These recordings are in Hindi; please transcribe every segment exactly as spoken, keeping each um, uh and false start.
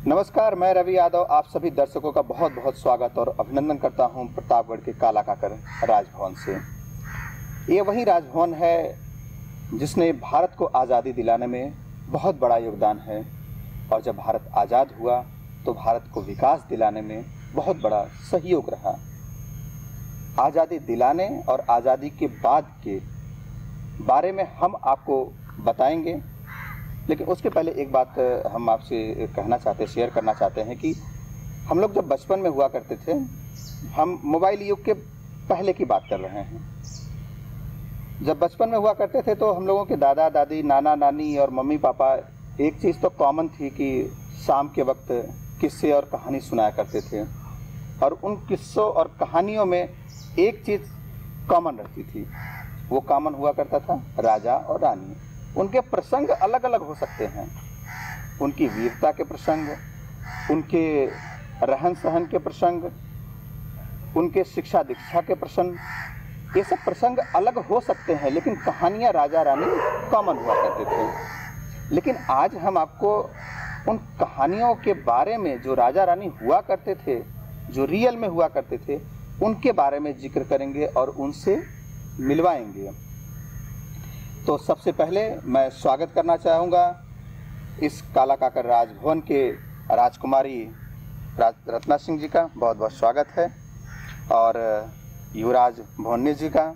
नमस्कार, मैं रवि यादव आप सभी दर्शकों का बहुत बहुत स्वागत और अभिनंदन करता हूं प्रतापगढ़ के काला काकर राजभवन से। ये वही राजभवन है जिसने भारत को आज़ादी दिलाने में बहुत बड़ा योगदान है और जब भारत आज़ाद हुआ तो भारत को विकास दिलाने में बहुत बड़ा सहयोग रहा। आज़ादी दिलाने और आज़ादी के बाद के बारे में हम आपको बताएंगे, लेकिन उसके पहले एक बात हम आपसे कहना चाहते शेयर करना चाहते हैं कि हम लोग जब बचपन में हुआ करते थे, हम मोबाइल युग के पहले की बात कर रहे हैं। जब बचपन में हुआ करते थे तो हम लोगों के दादा दादी, नाना नानी और मम्मी पापा एक चीज़ तो कॉमन थी कि शाम के वक्त किस्से और कहानी सुनाया करते थे और उन किस्सों और कहानियों में एक चीज़ कॉमन रहती थी। वो कॉमन हुआ करता था राजा और रानी। उनके प्रसंग अलग अलग हो सकते हैं, उनकी वीरता के प्रसंग, उनके रहन सहन के प्रसंग, उनके शिक्षा दीक्षा के प्रसंग, ये सब प्रसंग अलग हो सकते हैं, लेकिन कहानियाँ राजा रानी कॉमन हुआ करते थे। लेकिन आज हम आपको उन कहानियों के बारे में जो राजा रानी हुआ करते थे, जो रियल में हुआ करते थे, उनके बारे में जिक्र करेंगे और उनसे मिलवाएंगे। तो सबसे पहले मैं स्वागत करना चाहूँगा इस काला काकर राजभवन के राजकुमारी राज रत्ना सिंह जी का, बहुत बहुत स्वागत है, और युवराज भोन्नी जी का।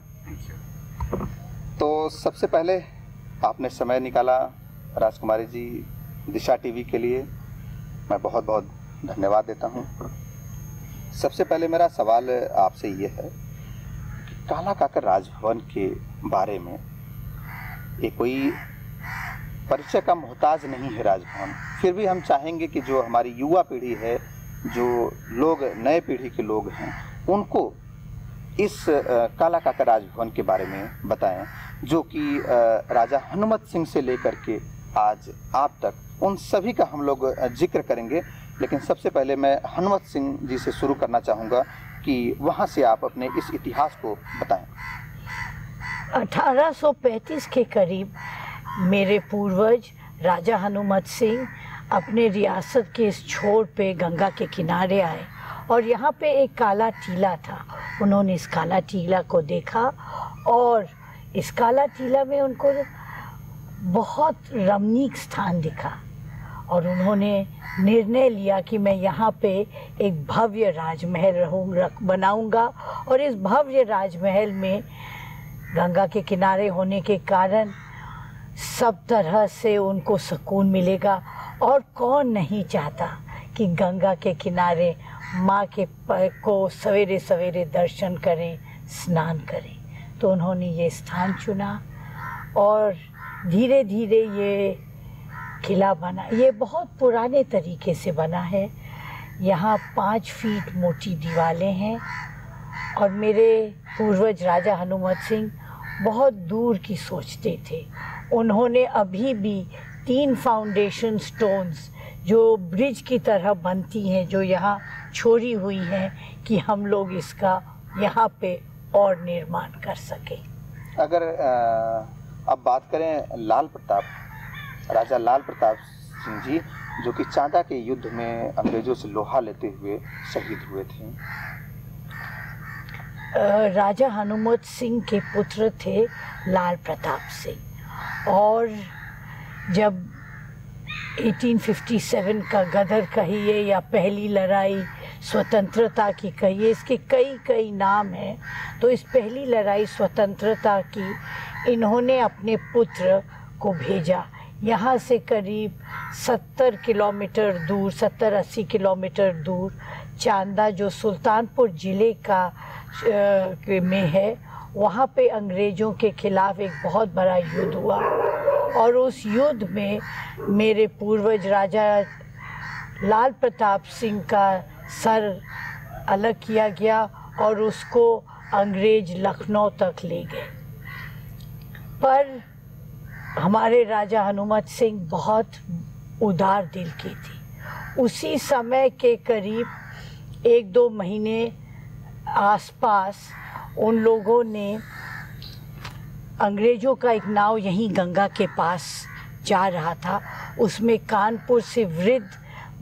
तो सबसे पहले आपने समय निकाला राजकुमारी जी दिशा टीवी के लिए, मैं बहुत बहुत धन्यवाद देता हूँ। सबसे पहले मेरा सवाल आपसे ये है कि काला काकर राजभवन के बारे में ये कोई परिचय का मोहताज नहीं है राजभवन, फिर भी हम चाहेंगे कि जो हमारी युवा पीढ़ी है, जो लोग नए पीढ़ी के लोग हैं, उनको इस काला काकर राजभवन के बारे में बताएं, जो कि राजा हनुमत सिंह से लेकर के आज आप तक उन सभी का हम लोग जिक्र करेंगे। लेकिन सबसे पहले मैं हनुमत सिंह जी से शुरू करना चाहूँगा कि वहाँ से आप अपने इस इतिहास को बताएं। अठारह सौ पैंतीस के करीब मेरे पूर्वज राजा हनुमत सिंह अपने रियासत के इस छोर पे गंगा के किनारे आए और यहाँ पे एक काला टीला था। उन्होंने इस काला टीला को देखा और इस काला टीला में उनको बहुत रमणीक स्थान दिखा और उन्होंने निर्णय लिया कि मैं यहाँ पे एक भव्य राजमहल रहूँ बनाऊँगा और इस भव्य राजमहल में गंगा के किनारे होने के कारण सब तरह से उनको सुकून मिलेगा और कौन नहीं चाहता कि गंगा के किनारे माँ के पैर को सवेरे सवेरे दर्शन करें, स्नान करें। तो उन्होंने ये स्थान चुना और धीरे धीरे ये किला बना। ये बहुत पुराने तरीके से बना है। यहाँ पाँच फीट मोटी दीवारें हैं और मेरे पूर्वज राजा हनुमत सिंह बहुत दूर की सोचते थे। उन्होंने अभी भी तीन फाउंडेशन स्टोन्स जो ब्रिज की तरह बनती हैं, जो यहाँ छोड़ी हुई हैं कि हम लोग इसका यहाँ पे और निर्माण कर सकें। अगर अब बात करें लाल प्रताप, राजा लाल प्रताप सिंह जी, जो कि चांदा के युद्ध में अंग्रेजों से लोहा लेते हुए शहीद हुए थे। राजा हनुमत सिंह के पुत्र थे लाल प्रताप सिंह, और जब अठारह सौ सत्तावन का गदर कहिए या पहली लड़ाई स्वतंत्रता की कहिए, इसके कई कई नाम हैं। तो इस पहली लड़ाई स्वतंत्रता की इन्होंने अपने पुत्र को भेजा। यहाँ से करीब सत्तर किलोमीटर दूर, सत्तर अस्सी किलोमीटर दूर चांदा, जो सुल्तानपुर ज़िले का में है, वहाँ पे अंग्रेज़ों के ख़िलाफ़ एक बहुत बड़ा युद्ध हुआ और उस युद्ध में मेरे पूर्वज राजा लाल प्रताप सिंह का सर अलग किया गया और उसको अंग्रेज़ लखनऊ तक ले गए। पर हमारे राजा हनुमत सिंह बहुत उदार दिल की थी। उसी समय के करीब एक दो महीने आसपास उन लोगों ने, अंग्रेज़ों का एक नाव यहीं गंगा के पास जा रहा था, उसमें कानपुर से वृद्ध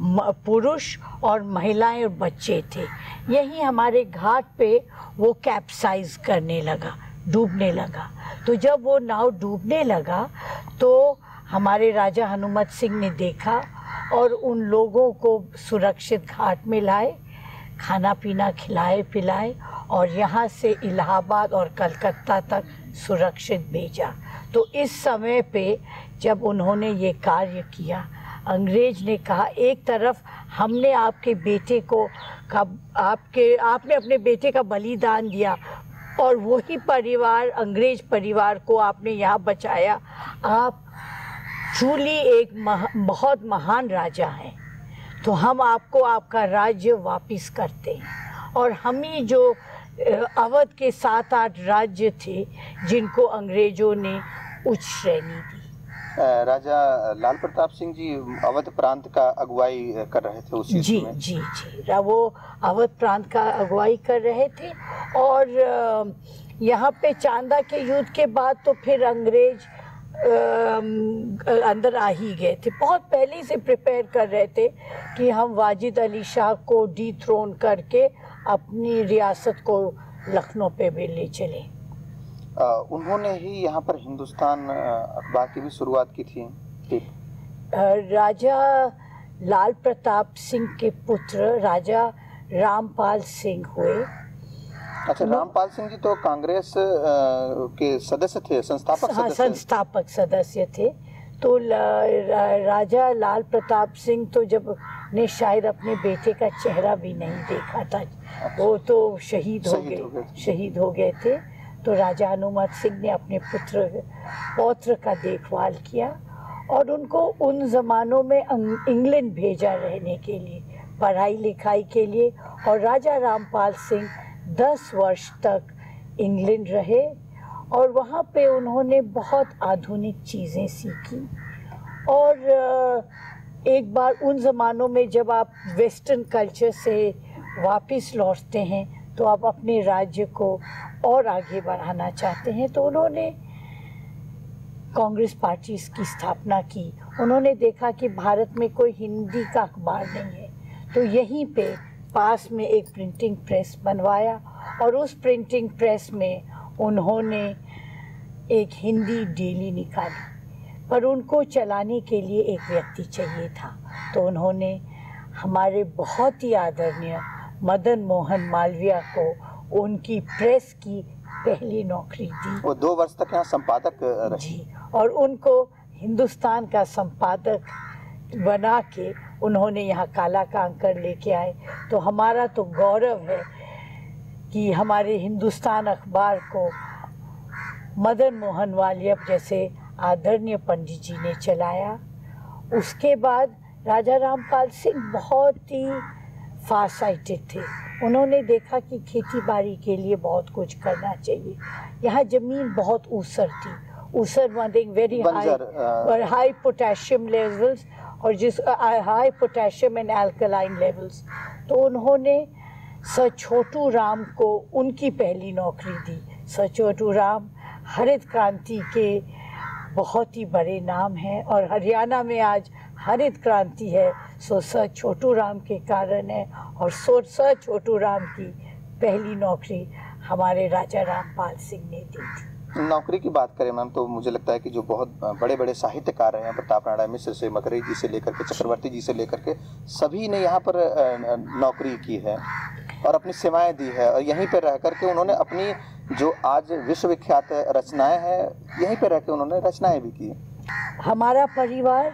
पुरुष और महिलाएं और बच्चे थे। यही हमारे घाट पे वो कैप्साइज करने लगा, डूबने लगा। तो जब वो नाव डूबने लगा तो हमारे राजा हनुमत सिंह ने देखा और उन लोगों को सुरक्षित घाट में लाए, खाना पीना खिलाए पिलाए और यहाँ से इलाहाबाद और कलकत्ता तक सुरक्षित भेजा। तो इस समय पे जब उन्होंने ये कार्य किया, अंग्रेज ने कहा एक तरफ हमने आपके बेटे को का आपके आपने अपने बेटे का बलिदान दिया और वही परिवार, अंग्रेज परिवार को आपने यहाँ बचाया, आप ट्रूली एक मह, बहुत महान राजा हैं, तो हम आपको आपका राज्य वापस करते हैं। और हम ही जो अवध के सात आठ राज्य थे जिनको अंग्रेजों ने उच्च श्रेणी दी। राजा लाल प्रताप सिंह जी अवध प्रांत का अगुवाई कर रहे थे उसी जी समय। जी जी वो अवध प्रांत का अगुवाई कर रहे थे। और यहाँ पे चांदा के युद्ध के बाद तो फिर अंग्रेज अंदर आ ही गए थे, बहुत पहले से प्रिपेयर कर रहे थे कि हम वाजिद अली शाह को डी थ्रोन करके अपनी रियासत को लखनऊ पे भी ले चले। आ, उन्होंने ही यहाँ पर हिंदुस्तान अखबार की भी शुरुआत की थी। राजा लाल प्रताप सिंह के पुत्र राजा रामपाल सिंह हुए। अच्छा, रामपाल सिंह जी तो कांग्रेस के सदस्य थे, संस्थापक हाँ, सदस्य संस्थापक सदस्य थे। तो राजा लाल प्रताप सिंह तो जब ने शायद अपने बेटे का चेहरा भी नहीं देखा था, वो तो शहीद हो गए शहीद हो गए थे। तो राजा हनुमत सिंह ने अपने पुत्र पौत्र का देखभाल किया और उनको उन ज़मानों में इंग्लैंड भेजा रहने के लिए, पढ़ाई लिखाई के लिए। और राजा रामपाल सिंह दस वर्ष तक इंग्लैंड रहे और वहाँ पे उन्होंने बहुत आधुनिक चीज़ें सीखी। और एक बार उन ज़मानों में जब आप वेस्टर्न कल्चर से वापस लौटते हैं तो आप अपने राज्य को और आगे बढ़ाना चाहते हैं, तो उन्होंने कांग्रेस पार्टी की स्थापना की। उन्होंने देखा कि भारत में कोई हिंदी का अखबार नहीं है, तो यहीं पे पास में एक प्रिंटिंग प्रेस बनवाया और उस प्रिंटिंग प्रेस में उन्होंने एक हिंदी डेली निकाली। पर उनको चलाने के लिए एक व्यक्ति चाहिए था, तो उन्होंने हमारे बहुत ही आदरणीय मदन मोहन मालवीय को उनकी प्रेस की पहली नौकरी दी। वो दो वर्ष तक यहाँ संपादक रहे। जी, और उनको हिंदुस्तान का संपादक बना के उन्होंने यहाँ काला कांकर लेके आए। तो हमारा तो गौरव है कि हमारे हिंदुस्तान अखबार को मदन मोहन मालवीय जैसे आदरणीय पंडित जी ने चलाया। उसके बाद राजा रामपाल सिंह बहुत ही फार साइटेड थे। उन्होंने देखा कि खेती बाड़ी के लिए बहुत कुछ करना चाहिए। यहाँ ज़मीन बहुत ऊसर थी, ऊसर मतलब वेरी हाई और हाई पोटेशियम लेवल्स और जिस high potassium and alkaline levels. तो उन्होंने सर छोटू राम को उनकी पहली नौकरी दी। सर छोटू राम हरित क्रांति के बहुत ही बड़े नाम हैं और हरियाणा में आज हरित क्रांति है, सो सर छोटू राम के कारण है। और सो सर छोटू राम की पहली नौकरी हमारे राजा रामपाल सिंह ने दी थी। नौकरी की बात करें मैम, तो मुझे लगता है कि जो बहुत बड़े बड़े साहित्यकार हैं, प्रताप नारायण मिश्र से मकरई जी से लेकर के चक्रवर्ती जी से लेकर के सभी ने यहाँ पर नौकरी की है और अपनी सेवाएं दी है। और यहीं पर रह करके उन्होंने अपनी जो आज विश्वविख्यात रचनाएं हैं, यहीं पर रह के उन्होंने रचनाएं भी की। हमारा परिवार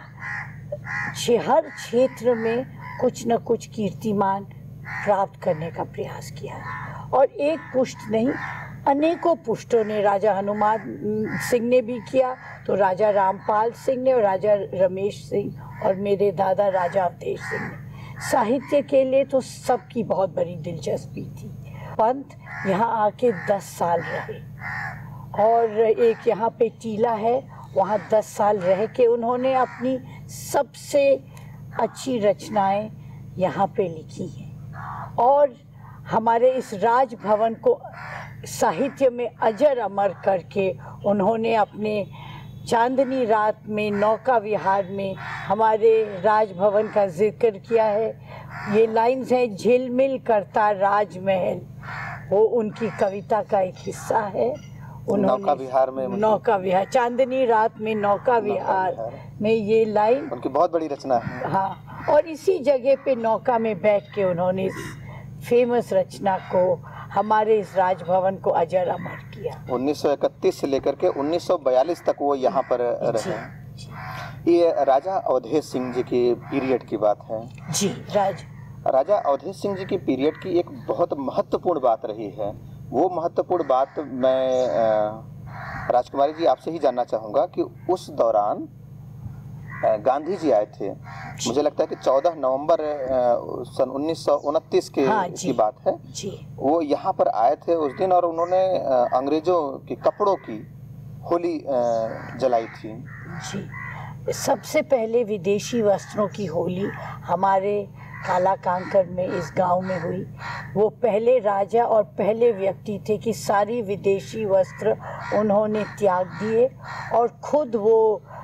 हर क्षेत्र में कुछ न कुछ कीर्तिमान प्राप्त करने का प्रयास किया और एक पुष्ट नहीं, अनेकों पुष्टों ने, राजा हनुमान सिंह ने भी किया, तो राजा रामपाल सिंह ने और राजा रमेश सिंह और मेरे दादा राजा अवधेश सिंह ने। साहित्य के लिए तो सबकी बहुत बड़ी दिलचस्पी थी। पंत यहाँ आके दस साल रहे और एक यहाँ पे टीला है, वहाँ दस साल रह के उन्होंने अपनी सबसे अच्छी रचनाएं यहाँ पे लिखी हैं और हमारे इस राजभवन को साहित्य में अजर अमर करके उन्होंने अपने चांदनी रात में नौका विहार में हमारे राजभवन का जिक्र किया है। ये लाइन्स हैं, झिलमिल करता राजमहल, वो उनकी कविता का एक हिस्सा है। नौका विहार में नौका विहार, चांदनी रात में नौका विहार में ये लाइन उनकी बहुत बड़ी रचना है। हाँ, और इसी जगह पे नौका में बैठ के उन्होंने इस फेमस रचना को, हमारे इस राजभवन को अजर अमर किया। उन्नीस सौ इकतीस से लेकर के उन्नीस सौ बयालीस तक वो यहाँ पर रहे। ये राजा अवधेश सिंह जी की पीरियड की बात है। जी, राज राजा अवधेश सिंह जी की पीरियड की एक बहुत महत्वपूर्ण बात रही है। वो महत्वपूर्ण बात मैं राजकुमारी जी आपसे ही जानना चाहूँगा कि उस दौरान गांधी जी आए थे। मुझे लगता है कि चौदह नवंबर सन उन्नीस सौ उनतीस के हाँ, की बात है जी। वो यहाँ पर आए थे उस दिन, और उन्होंने अंग्रेजों के कपड़ों की होली जलाई थी। जी, सबसे पहले विदेशी वस्त्रों की होली हमारे काला कांकर में, इस गांव में हुई। वो पहले राजा और पहले व्यक्ति थे कि सारी विदेशी वस्त्र उन्होंने त्याग दिए और खुद वो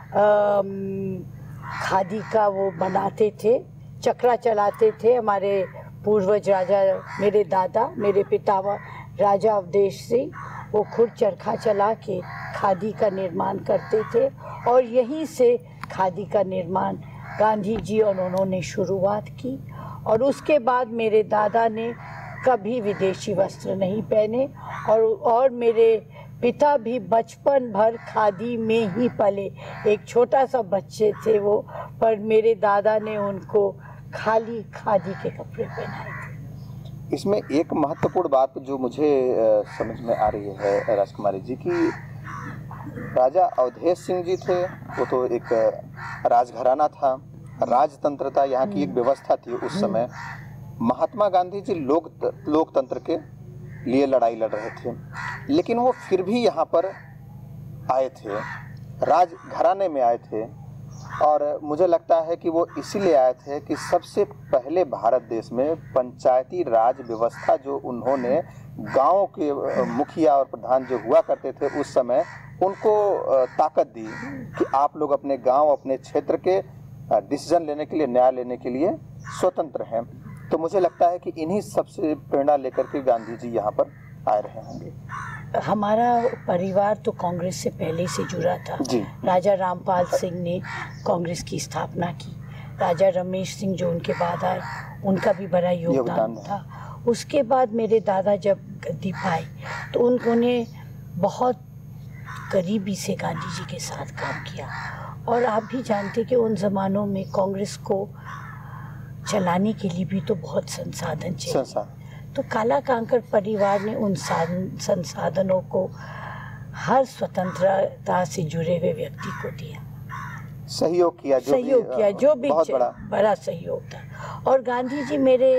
खादी का वो बनाते थे, चक्रा चलाते थे। हमारे पूर्वज राजा, मेरे दादा, मेरे पितामह राजा अवधेश सिंह, वो खुद चरखा चला के खादी का निर्माण करते थे, और यहीं से खादी का निर्माण गांधी जी और उन्होंने शुरुआत की। और उसके बाद मेरे दादा ने कभी विदेशी वस्त्र नहीं पहने, और और मेरे पिता भी बचपन भर खादी में ही पले। एक छोटा सा बच्चे थे वो, पर मेरे दादा ने उनको खाली खादी के कपड़े पहनाए थे। इसमें एक महत्वपूर्ण बात जो मुझे समझ में आ रही है राजकुमारी जी, कि राजा अवधेश सिंह जी थे, वो तो एक राजघराना था, राजतंत्र था, यहाँ की एक व्यवस्था थी उस समय। महात्मा गांधी जी लोक लोकतंत्र के लिए लड़ाई लड़ रहे थे, लेकिन वो फिर भी यहाँ पर आए थे, राजघराने में आए थे। और मुझे लगता है कि वो इसीलिए आए थे कि सबसे पहले भारत देश में पंचायती राज व्यवस्था जो उन्होंने गाँव के मुखिया और प्रधान जो हुआ करते थे उस समय, उनको ताकत दी कि आप लोग अपने गांव, अपने क्षेत्र के डिसीजन लेने के लिए, न्याय लेने के लिए स्वतंत्र हैं। तो मुझे लगता है कि इन्हीं सबसे प्रेरणा लेकर के गांधी जी यहाँ पर आए रहे होंगे। हमारा परिवार तो कांग्रेस से पहले से जुड़ा था। राजा रामपाल सिंह ने कांग्रेस की स्थापना की, राजा रमेश सिंह जो उनके बाद आए, उनका भी बड़ा योगदान था। उसके बाद मेरे दादा जब गद्दी पाए तो उन्होंने बहुत करीबी से गांधी जी के साथ काम किया। और आप भी जानते कि उन ज़मानों में कांग्रेस को चलाने के लिए भी तो बहुत संसाधन चाहिए, तो काला कांकर परिवार ने उन संसाधनों को हर स्वतंत्रता से जुड़े हुए व्यक्ति को दिया, सहयोग किया, जो सहयोग भी, किया जो भी बहुत बड़ा बड़ा सहयोग था। और गांधी जी मेरे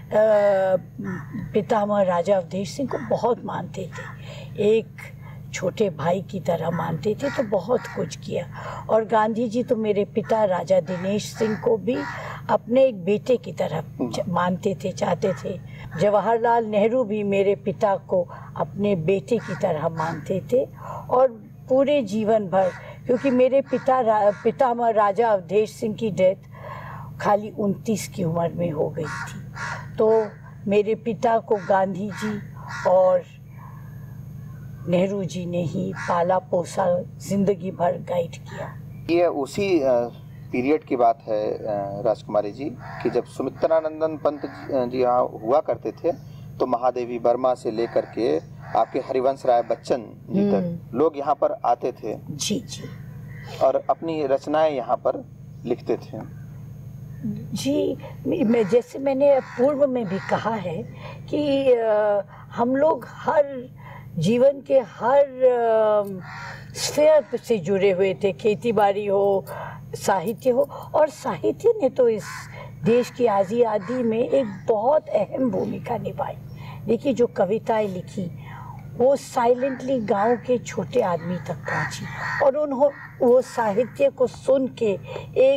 पितामह राजा अवधेश सिंह को बहुत मानते थे, एक छोटे भाई की तरह मानते थे, तो बहुत कुछ किया। और गांधी जी तो मेरे पिता राजा दिनेश सिंह को भी अपने एक बेटे की तरह मानते थे, चाहते थे। जवाहरलाल नेहरू भी मेरे पिता को अपने बेटे की तरह मानते थे। और पूरे जीवन भर, क्योंकि मेरे पिता रा, पितामह राजा अवधेश सिंह की डेथ खाली उनतीस की उम्र में हो गई थी, तो मेरे पिता को गांधी जी और नेहरू जी ने ही पाला पोसा, जिंदगी भर गाइड किया। ये उसी पीरियड की बात है राजकुमारी जी कि जब सुमित्रानंदन पंत जी यहाँ हुआ करते थे, तो महादेवी वर्मा से लेकर के आपके हरिवंश राय बच्चन जी तक लोग यहाँ पर आते थे। जी जी। और अपनी रचनाएं यहाँ पर लिखते थे। जी, मैं जैसे मैंने पूर्व में भी कहा है कि आ, हम लोग हर जीवन के हर स्फीयर से जुड़े हुए थे, खेती बाड़ी हो, साहित्य हो। और साहित्य ने तो इस देश की आज़ादी में एक बहुत अहम भूमिका निभाई। देखिए, जो कविताएं लिखी वो साइलेंटली गांव के छोटे आदमी तक पहुंची, और उन्हों वो साहित्य को सुन के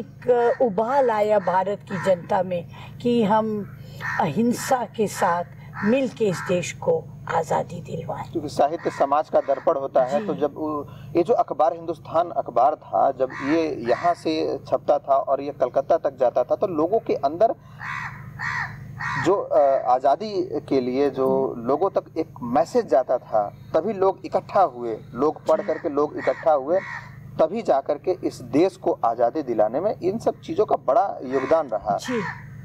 एक उबाल आया भारत की जनता में कि हम अहिंसा के साथ मिल के इस देश को आज़ादी दिलवाएं। क्योंकि साहित्य समाज का दर्पण होता है, तो जब ये जो अखबार हिंदुस्तान अखबार था, जब ये यहाँ से छपता था और ये कलकत्ता तक जाता था, तो लोगों के अंदर जो आज़ादी के लिए जो लोगों तक एक मैसेज जाता था, तभी लोग इकट्ठा हुए, लोग पढ़ करके लोग इकट्ठा हुए, तभी जाकर के इस देश को आज़ादी दिलाने में इन सब चीज़ों का बड़ा योगदान रहा। जी।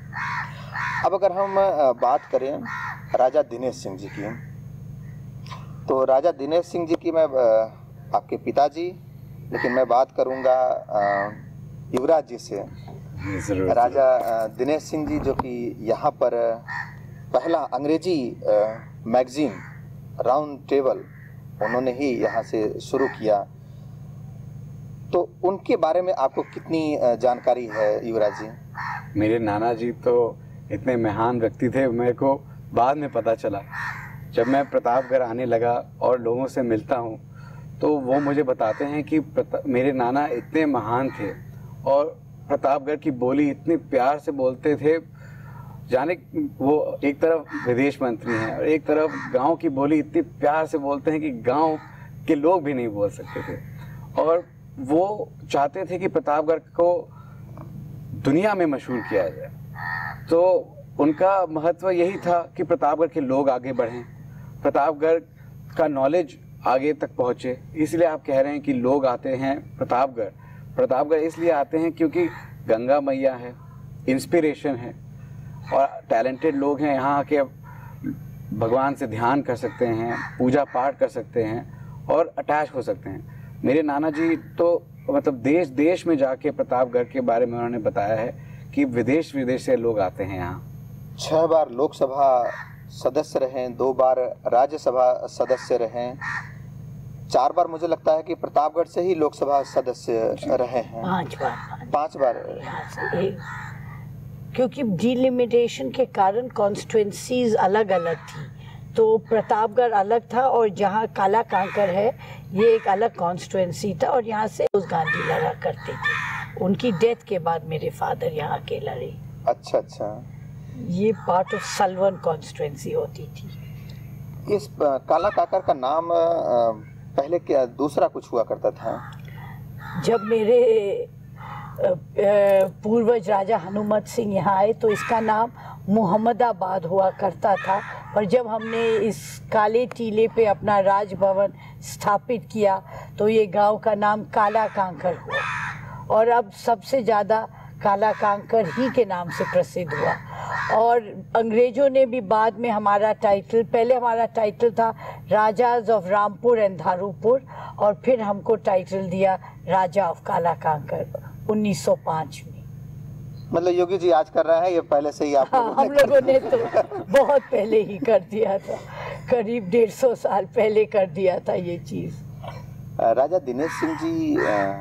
अब अगर हम बात करें राजा दिनेश सिंह जी की, तो राजा दिनेश सिंह जी की मैं आपके पिताजी, लेकिन मैं बात करूंगा युवराज जी से। राजा दिनेश सिंह जी जो कि यहाँ पर पहला अंग्रेजी मैगजीन राउंड टेबल उन्होंने ही यहाँ से शुरू किया, तो उनके बारे में आपको कितनी जानकारी है युवराज जी? मेरे नाना जी तो इतने महान व्यक्ति थे, मेरे को बाद में पता चला। जब मैं प्रतापगढ़ आने लगा और लोगों से मिलता हूँ, तो वो मुझे बताते हैं कि मेरे नाना इतने महान थे और प्रतापगढ़ की बोली इतने प्यार से बोलते थे। जाने वो एक तरफ विदेश मंत्री हैं और एक तरफ गांव की बोली इतनी प्यार से बोलते हैं कि गांव के लोग भी नहीं बोल सकते थे। और वो चाहते थे कि प्रतापगढ़ को दुनिया में मशहूर किया जाए। तो उनका महत्व यही था कि प्रतापगढ़ के लोग आगे बढ़ें, प्रतापगढ़ का नॉलेज आगे तक पहुँचे। इसलिए आप कह रहे हैं कि लोग आते हैं प्रतापगढ़। प्रतापगढ़ इसलिए आते हैं क्योंकि गंगा मैया है, इंस्पिरेशन है और टैलेंटेड लोग हैं। यहाँ आके भगवान से ध्यान कर सकते हैं, पूजा पाठ कर सकते हैं और अटैच हो सकते हैं। मेरे नाना जी तो मतलब देश देश में जाके प्रतापगढ़ के बारे में उन्होंने बताया है कि विदेश विदेश से लोग आते हैं यहाँ। छह बार लोकसभा सदस्य रहे, दो बार राज्यसभा सदस्य रहे, चार बार मुझे लगता है कि प्रतापगढ़ से ही लोकसभा सदस्य रहे हैं। पांच बार पांच बार क्योंकि डिलिमिटेशन के कारण कॉन्स्टिट्यूएंसीज अलग अलग थी, तो प्रतापगढ़ अलग था और जहाँ काला कांकर है ये एक अलग कॉन्स्टिट्यूएंसी था और यहाँ से उस गांधी लड़ा करते थे। उनकी डेथ के बाद मेरे फादर यहाँ के लड़े। अच्छा अच्छा, ये पार्ट ऑफ सलवन कॉन्स्टिट्यूएंसी होती थी। इस काला काकर का नाम पहले क्या दूसरा कुछ हुआ करता था? जब मेरे पूर्वज राजा हनुमत सिंह यहाँ आए तो इसका नाम मुहम्मदाबाद हुआ करता था, पर जब हमने इस काले टीले पे अपना राजभवन स्थापित किया तो ये गांव का नाम काला कांकर हुआ और अब सबसे ज़्यादा काला कांकर ही के नाम से प्रसिद्ध हुआ। और अंग्रेज़ों ने भी बाद में हमारा टाइटल, पहले हमारा टाइटल था राजाज ऑफ रामपुर एंड धारूपुर और फिर हमको टाइटल दिया राजा ऑफ काला कांकर उन्नीस सौ पाँच में। मतलब योगी जी आज कर रहे हैं, ये पहले से ही आप हाँ, हम लोगों ने तो बहुत पहले ही कर दिया था, करीब डेढ़ सौ साल पहले कर दिया था ये चीज़। राजा दिनेश सिंह जी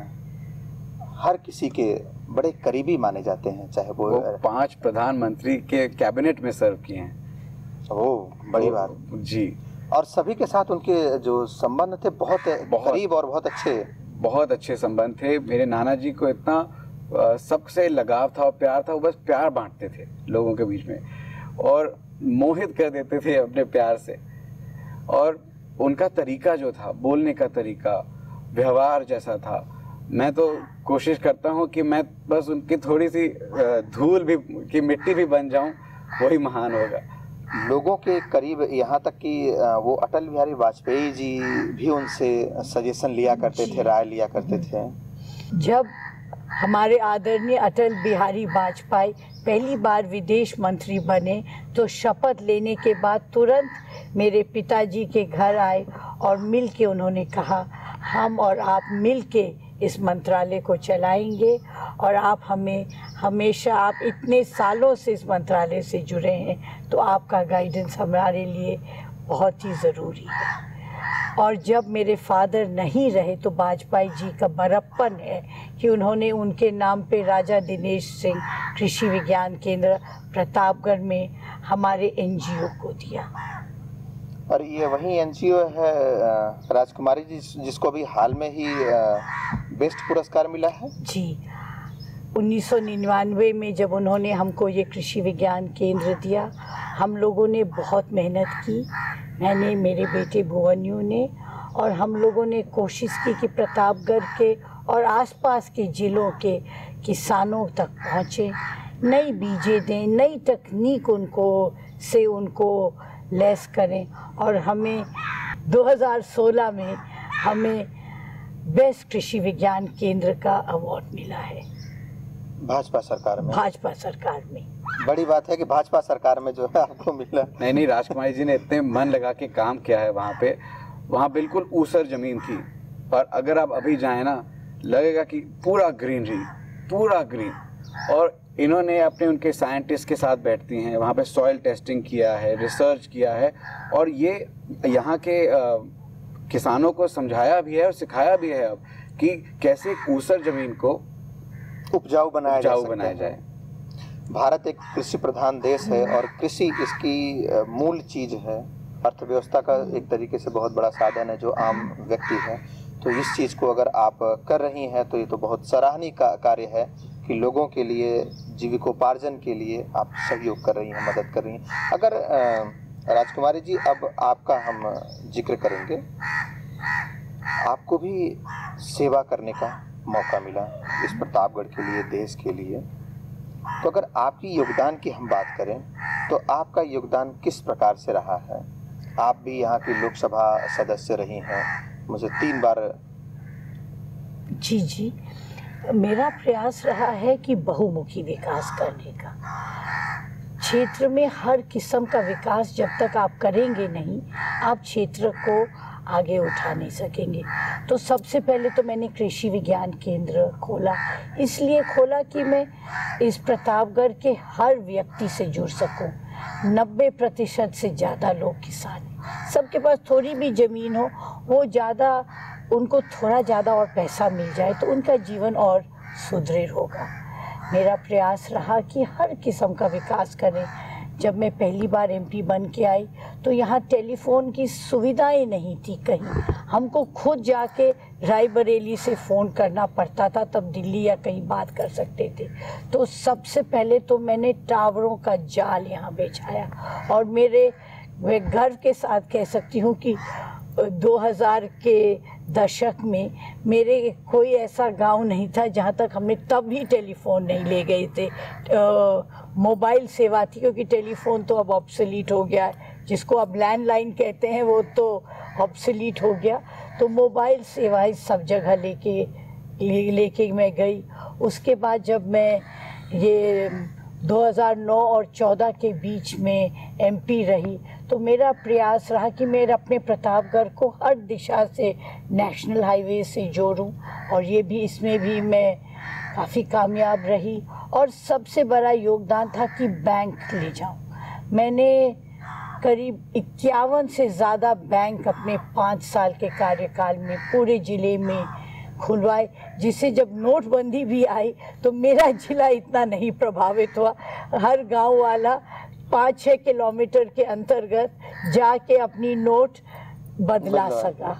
हर किसी के बड़े करीबी माने जाते हैं, चाहे वो, वो पांच प्रधानमंत्री के कैबिनेट में सर्व किए हैं। ओह, बड़ी बात जी। और सभी के साथ उनके जो संबंध थे बहुत करीब और बहुत अच्छे बहुत अच्छे संबंध थे। मेरे नाना जी को इतना सबसे लगाव था और प्यार था, वो बस प्यार बांटते थे लोगों के बीच में और मोहित कर देते थे अपने प्यार से। और उनका तरीका जो था, बोलने का तरीका, व्यवहार जैसा था, मैं तो कोशिश करता हूँ कि मैं बस उनकी थोड़ी सी धूल भी की मिट्टी भी बन जाऊँ, वही महान होगा। लोगों के करीब, यहाँ तक कि वो अटल बिहारी वाजपेयी जी भी उनसे सजेशन लिया करते थे, राय लिया करते थे। जब हमारे आदरणीय अटल बिहारी वाजपेयी पहली बार विदेश मंत्री बने तो शपथ लेने के बाद तुरंत मेरे पिताजी के घर आए और मिल के उन्होंने कहा हम और आप मिल के इस मंत्रालय को चलाएंगे और आप हमें हमेशा, आप इतने सालों से इस मंत्रालय से जुड़े हैं तो आपका गाइडेंस हमारे लिए बहुत ही ज़रूरी है। और जब मेरे फादर नहीं रहे तो वाजपेयी जी का बड़प्पन है कि उन्होंने उनके नाम पे राजा दिनेश सिंह कृषि विज्ञान केंद्र प्रतापगढ़ में हमारे एनजीओ को दिया। और ये वही एनजीओ है राजकुमारी जी जिसको भी हाल में ही बेस्ट पुरस्कार मिला है। जी, उन्नीस सौ निन्यानवे में जब उन्होंने हमको ये कृषि विज्ञान केंद्र दिया, हम लोगों ने बहुत मेहनत की, मैंने, मेरे बेटे भुवन्यू ने, और हम लोगों ने कोशिश की कि प्रतापगढ़ के और आसपास के ज़िलों के किसानों तक पहुँचे, नई बीजें दें, नई तकनीक उनको से उनको लैस करें। और हमें दो हज़ार सोलह में हमें बेस्ट कृषि विज्ञान केंद्र का अवार्ड मिला है भाजपा सरकार में। भाजपा सरकार में बड़ी बात है कि भाजपा सरकार में जो है आपको मिला। नहीं नहीं, राजकुमारी जी ने इतने मन लगा के काम किया है वहाँ पे। वहाँ बिल्कुल ऊसर जमीन थी, पर अगर आप अभी जाएं ना, लगेगा कि पूरा ग्रीनरी, पूरा ग्रीन। और इन्होंने अपने उनके साइंटिस्ट के साथ बैठती हैं, वहाँ पे सॉइल टेस्टिंग किया है, रिसर्च किया है, और ये यहाँ के आ, किसानों को समझाया भी है और सिखाया भी है अब कि कैसे ऊसर जमीन को उपजाऊ बनाया उपजाऊ जा बनाया जाए। भारत एक कृषि प्रधान देश है और कृषि इसकी अ, मूल चीज है, अर्थव्यवस्था का एक तरीके से बहुत बड़ा साधन है जो आम व्यक्ति है। तो इस चीज़ को अगर आप कर रही हैं तो ये तो बहुत सराहनीय का कार्य है कि लोगों के लिए जीविकोपार्जन के लिए आप सहयोग कर रही हैं, मदद कर रही हैं। अगर अ, राजकुमारी जी, अब आपका हम जिक्र करेंगे, आपको भी सेवा करने का मौका मिला इस प्रतापगढ़ के लिए, देश के लिए। तो अगर आपकी योगदान की हम बात करें तो आपका योगदान किस प्रकार से रहा है? आप भी यहाँ की लोकसभा सदस्य रही हैं, मुझे तीन बार। जी जी, मेरा प्रयास रहा है कि बहुमुखी विकास करने का। क्षेत्र में हर किस्म का विकास जब तक आप करेंगे नहीं, आप क्षेत्र को आगे उठा नहीं सकेंगे। तो सबसे पहले तो मैंने कृषि विज्ञान केंद्र खोला, इसलिए खोला कि मैं इस प्रतापगढ़ के हर व्यक्ति से जुड़ सकूं। नब्बे प्रतिशत से ज़्यादा लोग किसान हैं, सबके पास थोड़ी भी ज़मीन हो, वो ज़्यादा, उनको थोड़ा ज़्यादा और पैसा मिल जाए तो उनका जीवन और सुदृढ़ होगा। मेरा प्रयास रहा कि हर किस्म का विकास करें। जब मैं पहली बार एमपी बन के आई तो यहाँ टेलीफोन की सुविधाएं नहीं थी कहीं, हमको खुद जाके रायबरेली से फ़ोन करना पड़ता था, तब दिल्ली या कहीं बात कर सकते थे। तो सबसे पहले तो मैंने टावरों का जाल यहाँ बिछाया, और मेरे मैं गर्व के साथ कह सकती हूँ कि दो हज़ार के दशक में मेरे कोई ऐसा गांव नहीं था जहां तक हमने तब भी टेलीफोन नहीं ले गए थे। मोबाइल सेवा थी, क्योंकि टेलीफोन तो अब ऑब्सोलीट हो गया है, जिसको अब लैंडलाइन कहते हैं वो तो ऑब्सोलीट हो गया। तो मोबाइल सेवाएं सब जगह लेके ले, लेके मैं गई। उसके बाद जब मैं ये दो हज़ार नौ और चौदह के बीच में एमपी रही तो मेरा प्रयास रहा कि मैं अपने प्रतापगढ़ को हर दिशा से नेशनल हाईवे से जोड़ूं, और ये भी, इसमें भी मैं काफ़ी कामयाब रही। और सबसे बड़ा योगदान था कि बैंक ले जाऊं। मैंने करीब इक्यावन से ज़्यादा बैंक अपने पाँच साल के कार्यकाल में पूरे ज़िले में खुलवाए, जिससे जब नोटबंदी भी आई तो मेरा ज़िला इतना नहीं प्रभावित हुआ। हर गांव वाला पाँच छः किलोमीटर के अंतर्गत जाके अपनी नोट बदला सका।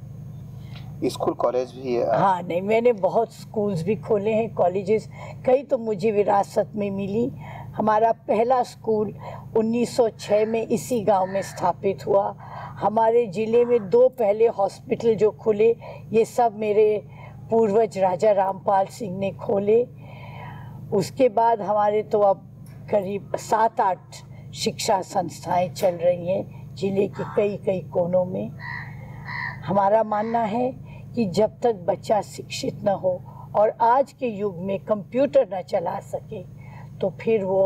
स्कूल कॉलेज भी है? हाँ, नहीं, मैंने बहुत स्कूल्स भी खोले हैं, कॉलेजेस कई तो मुझे विरासत में मिली। हमारा पहला स्कूल उन्नीस सौ छह में इसी गांव में स्थापित हुआ। हमारे ज़िले में दो पहले हॉस्पिटल जो खुले, ये सब मेरे पूर्वज राजा रामपाल सिंह ने खोले। उसके बाद हमारे तो अब करीब सात आठ शिक्षा संस्थाएं चल रही हैं ज़िले के कई कई कोनों में। हमारा मानना है कि जब तक बच्चा शिक्षित न हो और आज के युग में कंप्यूटर न चला सके तो फिर वो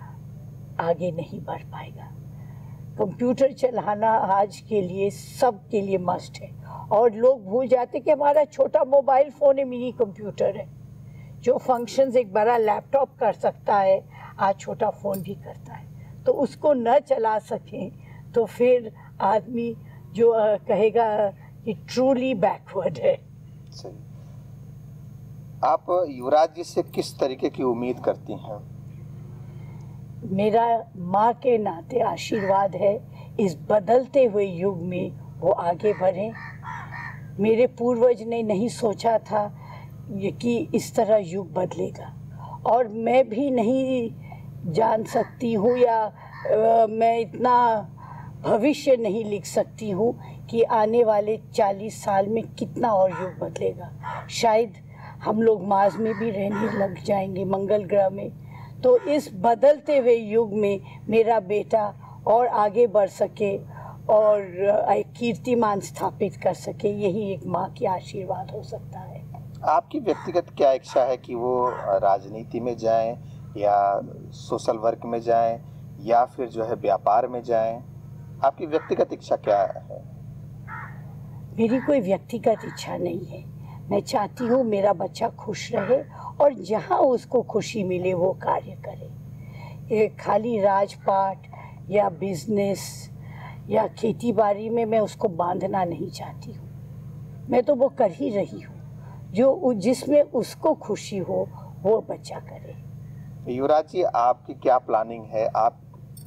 आगे नहीं बढ़ पाएगा। कंप्यूटर चलाना आज के लिए सब के लिए मस्ट है, और लोग भूल जाते कि हमारा छोटा मोबाइल फ़ोन है, मिनी कंप्यूटर है, जो फंक्शंस एक बड़ा लैपटॉप कर सकता है आज छोटा फ़ोन भी करता है। तो उसको न चला सकें तो फिर आदमी जो कहेगा कि ट्रूली बैकवर्ड है। सही। आप युवराज जी से किस तरीके की उम्मीद करती हैं? मेरा माँ के नाते आशीर्वाद है इस बदलते हुए युग में वो आगे बढ़ें। मेरे पूर्वज ने नहीं सोचा था ये कि इस तरह युग बदलेगा, और मैं भी नहीं जान सकती हूँ या आ, मैं इतना भविष्य नहीं लिख सकती हूँ कि आने वाले चालीस साल में कितना और युग बदलेगा। शायद हम लोग मार्स में भी रहने लग जाएंगे, मंगल ग्रह में। तो इस बदलते हुए युग में मेरा बेटा और आगे बढ़ सके और एक कीर्तिमान स्थापित कर सके, यही एक माँ की आशीर्वाद हो सकता है। आपकी व्यक्तिगत क्या इच्छा है कि वो राजनीति में जाएं या सोशल वर्क में जाएं या फिर जो है व्यापार में जाएं? आपकी व्यक्तिगत इच्छा क्या है? मेरी कोई व्यक्तिगत इच्छा नहीं है। मैं चाहती हूँ मेरा बच्चा खुश रहे और जहाँ उसको खुशी मिले वो कार्य करे। ये खाली राजपाट या बिजनेस या खेती बाड़ी में मैं उसको बांधना नहीं चाहती हूँ। मैं तो वो कर ही रही हूँ, जो जिसमें उसको खुशी हो वो बच्चा करे। युवराज जी, आपकी क्या प्लानिंग है? आप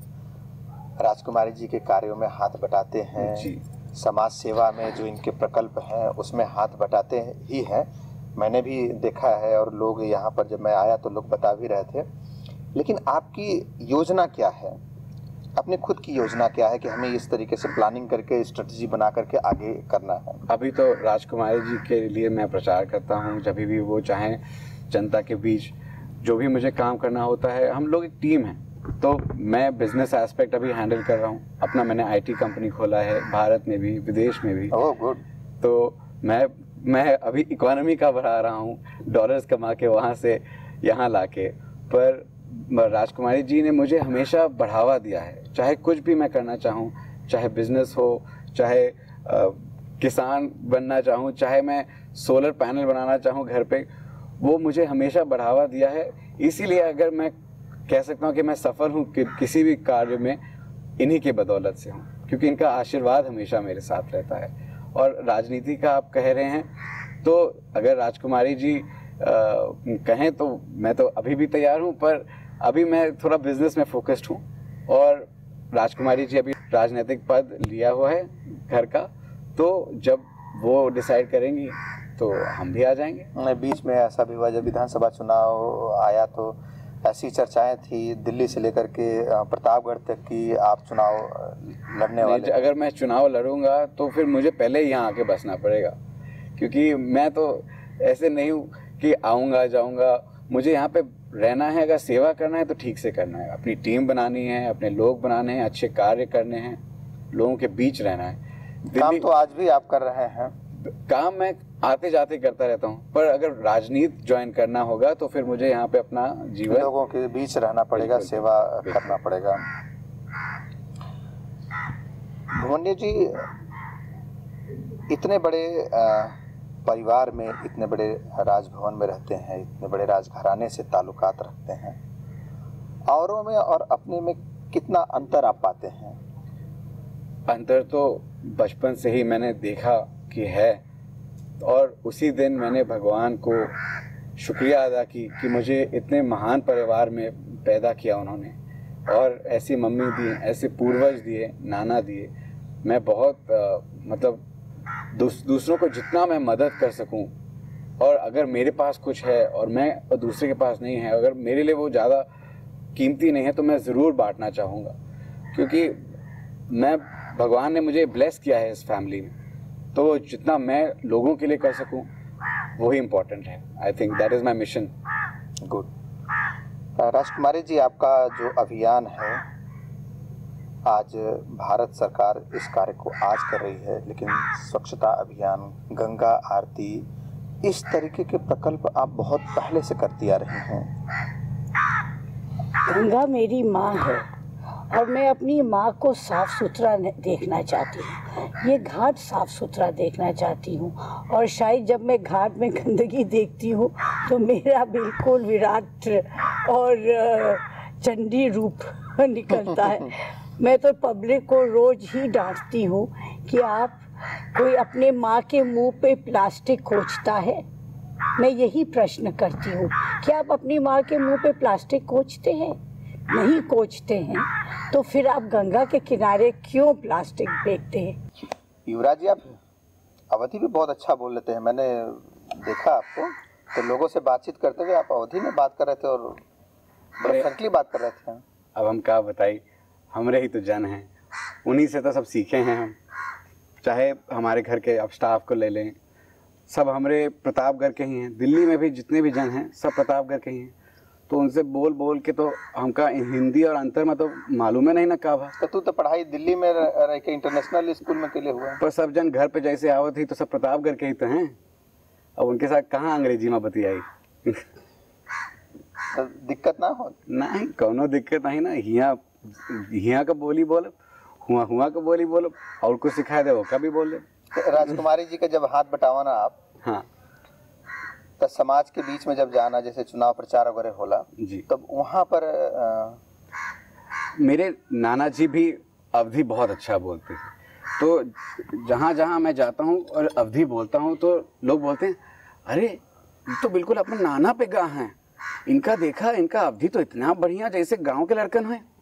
राजकुमारी जी के कार्यों में हाथ बटाते हैं जी। समाज सेवा में जो इनके प्रकल्प हैं उसमें हाथ बटाते ही हैं। मैंने भी देखा है और लोग यहाँ पर जब मैं आया तो लोग बता भी रहे थे। लेकिन आपकी योजना क्या है? अपने खुद की योजना क्या है कि हमें इस तरीके से प्लानिंग करके स्ट्रेटजी बना करके आगे करना है? अभी तो राजकुमारी जी के लिए मैं प्रचार करता हूँ। जब भी वो चाहें जनता के बीच जो भी मुझे काम करना होता है, हम लोग एक टीम है। तो मैं बिजनेस एस्पेक्ट अभी हैंडल कर रहा हूँ। अपना मैंने आईटी कंपनी खोला है, भारत में भी विदेश में भी। Oh good. तो मैं मैं अभी इकोनॉमी का बढ़ा रहा हूँ, डॉलर्स कमा के वहाँ से यहाँ लाके। पर राजकुमारी जी ने मुझे हमेशा बढ़ावा दिया है। चाहे कुछ भी मैं करना चाहूँ, चाहे बिजनेस हो, चाहे आ, किसान बनना चाहूँ, चाहे मैं सोलर पैनल बनाना चाहूँ घर पे, वो मुझे हमेशा बढ़ावा दिया है। इसीलिए अगर मैं कह सकता हूँ कि मैं सफल हूँ कि किसी भी कार्य में, इन्हीं के बदौलत से हूँ, क्योंकि इनका आशीर्वाद हमेशा मेरे साथ रहता है। और राजनीति का आप कह रहे हैं, तो अगर राजकुमारी जी आ, कहें तो मैं तो अभी भी तैयार हूँ, पर अभी मैं थोड़ा बिजनेस में फोकस्ड हूँ। और राजकुमारी जी अभी राजनीतिक पद लिया हुआ है घर का, तो जब वो डिसाइड करेंगी तो हम भी आ जाएंगे। बीच में ऐसा भी हुआ जब विधानसभा चुनाव आया तो ऐसी चर्चाएं थी दिल्ली से लेकर के प्रतापगढ़ तक की आप चुनाव लड़ने वाले। अगर मैं चुनाव लड़ूंगा तो फिर मुझे पहले ही यहाँ आके बसना पड़ेगा, क्योंकि मैं तो ऐसे नहीं हूँ कि आऊँगा जाऊँगा। मुझे यहाँ पे रहना है, अगर सेवा करना है तो ठीक से करना है, अपनी टीम बनानी है, अपने लोग बनाने हैं, अच्छे कार्य करने हैं, लोगों के बीच रहना है। काम तो आज भी आप कर रहे हैं? काम मैं आते जाते करता रहता हूँ, पर अगर राजनीति ज्वाइन करना होगा तो फिर मुझे यहाँ पे अपना जीवन, लोगों के बीच रहना पड़ेगा, सेवा करना पड़ेगा। भुवन्य जी, इतने बड़े परिवार में, इतने बड़े राजभवन में रहते हैं, इतने बड़े राजघराने से ताल्लुकात रखते हैं, औरों में और अपने में कितना अंतर आप पाते हैं? अंतर तो बचपन से ही मैंने देखा कि है, और उसी दिन मैंने भगवान को शुक्रिया अदा की कि मुझे इतने महान परिवार में पैदा किया उन्होंने, और ऐसी मम्मी दी, ऐसे पूर्वज दिए, नाना दिए। मैं बहुत आ, मतलब दूस, दूसरों को जितना मैं मदद कर सकूं, और अगर मेरे पास कुछ है और मैं और दूसरे के पास नहीं है, अगर मेरे लिए वो ज़्यादा कीमती नहीं है, तो मैं ज़रूर बांटना चाहूँगा, क्योंकि मैं भगवान ने मुझे ब्लेस किया है इस फैमिली में। तो जितना मैं लोगों के लिए कर सकूं वही इम्पोर्टेंट है। I think that is my mission. Good. Rajkumari ji, आपका जो अभियान है, आज भारत सरकार इस कार्य को आज कर रही है, लेकिन स्वच्छता अभियान, गंगा आरती, इस तरीके के प्रकल्प आप बहुत पहले से करती आ रही हैं। गंगा मेरी माँ है और मैं अपनी माँ को साफ सुथरा देखना चाहती हूँ। ये घाट साफ सुथरा देखना चाहती हूँ, और शायद जब मैं घाट में गंदगी देखती हूँ तो मेरा बिल्कुल विराट और चंडी रूप निकलता है। मैं तो पब्लिक को रोज ही डांटती हूँ कि आप कोई अपने माँ के मुंह पे प्लास्टिक कोचता है। मैं यही प्रश्न करती हूँ, क्या आप अपनी माँ के मुंह पे प्लास्टिक कोचते हैं? नहीं कोचते हैं तो फिर आप गंगा के किनारे क्यों प्लास्टिक फेंकते हैं? युवराज जी, आप अवधि भी बहुत अच्छा बोल लेते हैं, मैंने देखा आपको। तो लोगों से बातचीत करते हुए आप अवधी में बात कर रहे थे और बड़े फ्रैंकली बात कर रहे थे। अब हम क्या बताई, हमरे ही तो जन हैं, उन्हीं से तो सब सीखे हैं हम। चाहे हमारे घर के आप स्टाफ को ले लें, सब हमारे प्रतापगढ़ के ही हैं। दिल्ली में भी जितने भी जन हैं सब प्रतापगढ़ के ही हैं। तो उनसे बोल बोल के तो हमका हिंदी और अंतर में तो मालूम है नहीं ना का बा। तो तू तो पढ़ाई दिल्ली में रह के इंटरनेशनल स्कूल में के लिए हुआ। पर सब जन घर पे जैसे आवत ही तो सब प्रतापगढ़ के ही तो हैं। अब उनके साथ कहाँ अंग्रेजी में बतियाई। तो दिक्कत ना हो? नहीं, कोनो दिक्कत नहीं ना। हिया हिया का बोली बोलो, हुआ हुआ का बोली बोलो, और कुछ सिखाए दे वो का भी बोले। तो राजकुमारी जी का जब हाथ बटावा ना आप, हाँ, तो समाज के बीच में जब जाना, जैसे चुनाव प्रचार वगैरह होला जी, तब वहाँ पर आ... मेरे नाना जी भी अवधी बहुत अच्छा बोलते थे। तो जहाँ जहाँ मैं जाता हूँ और अवधी बोलता हूँ तो लोग बोलते हैं, अरे ये तो बिल्कुल अपने नाना पे गा हैं, इनका देखा, इनका अवधी तो इतना बढ़िया जैसे गांव के लड़कन हैं।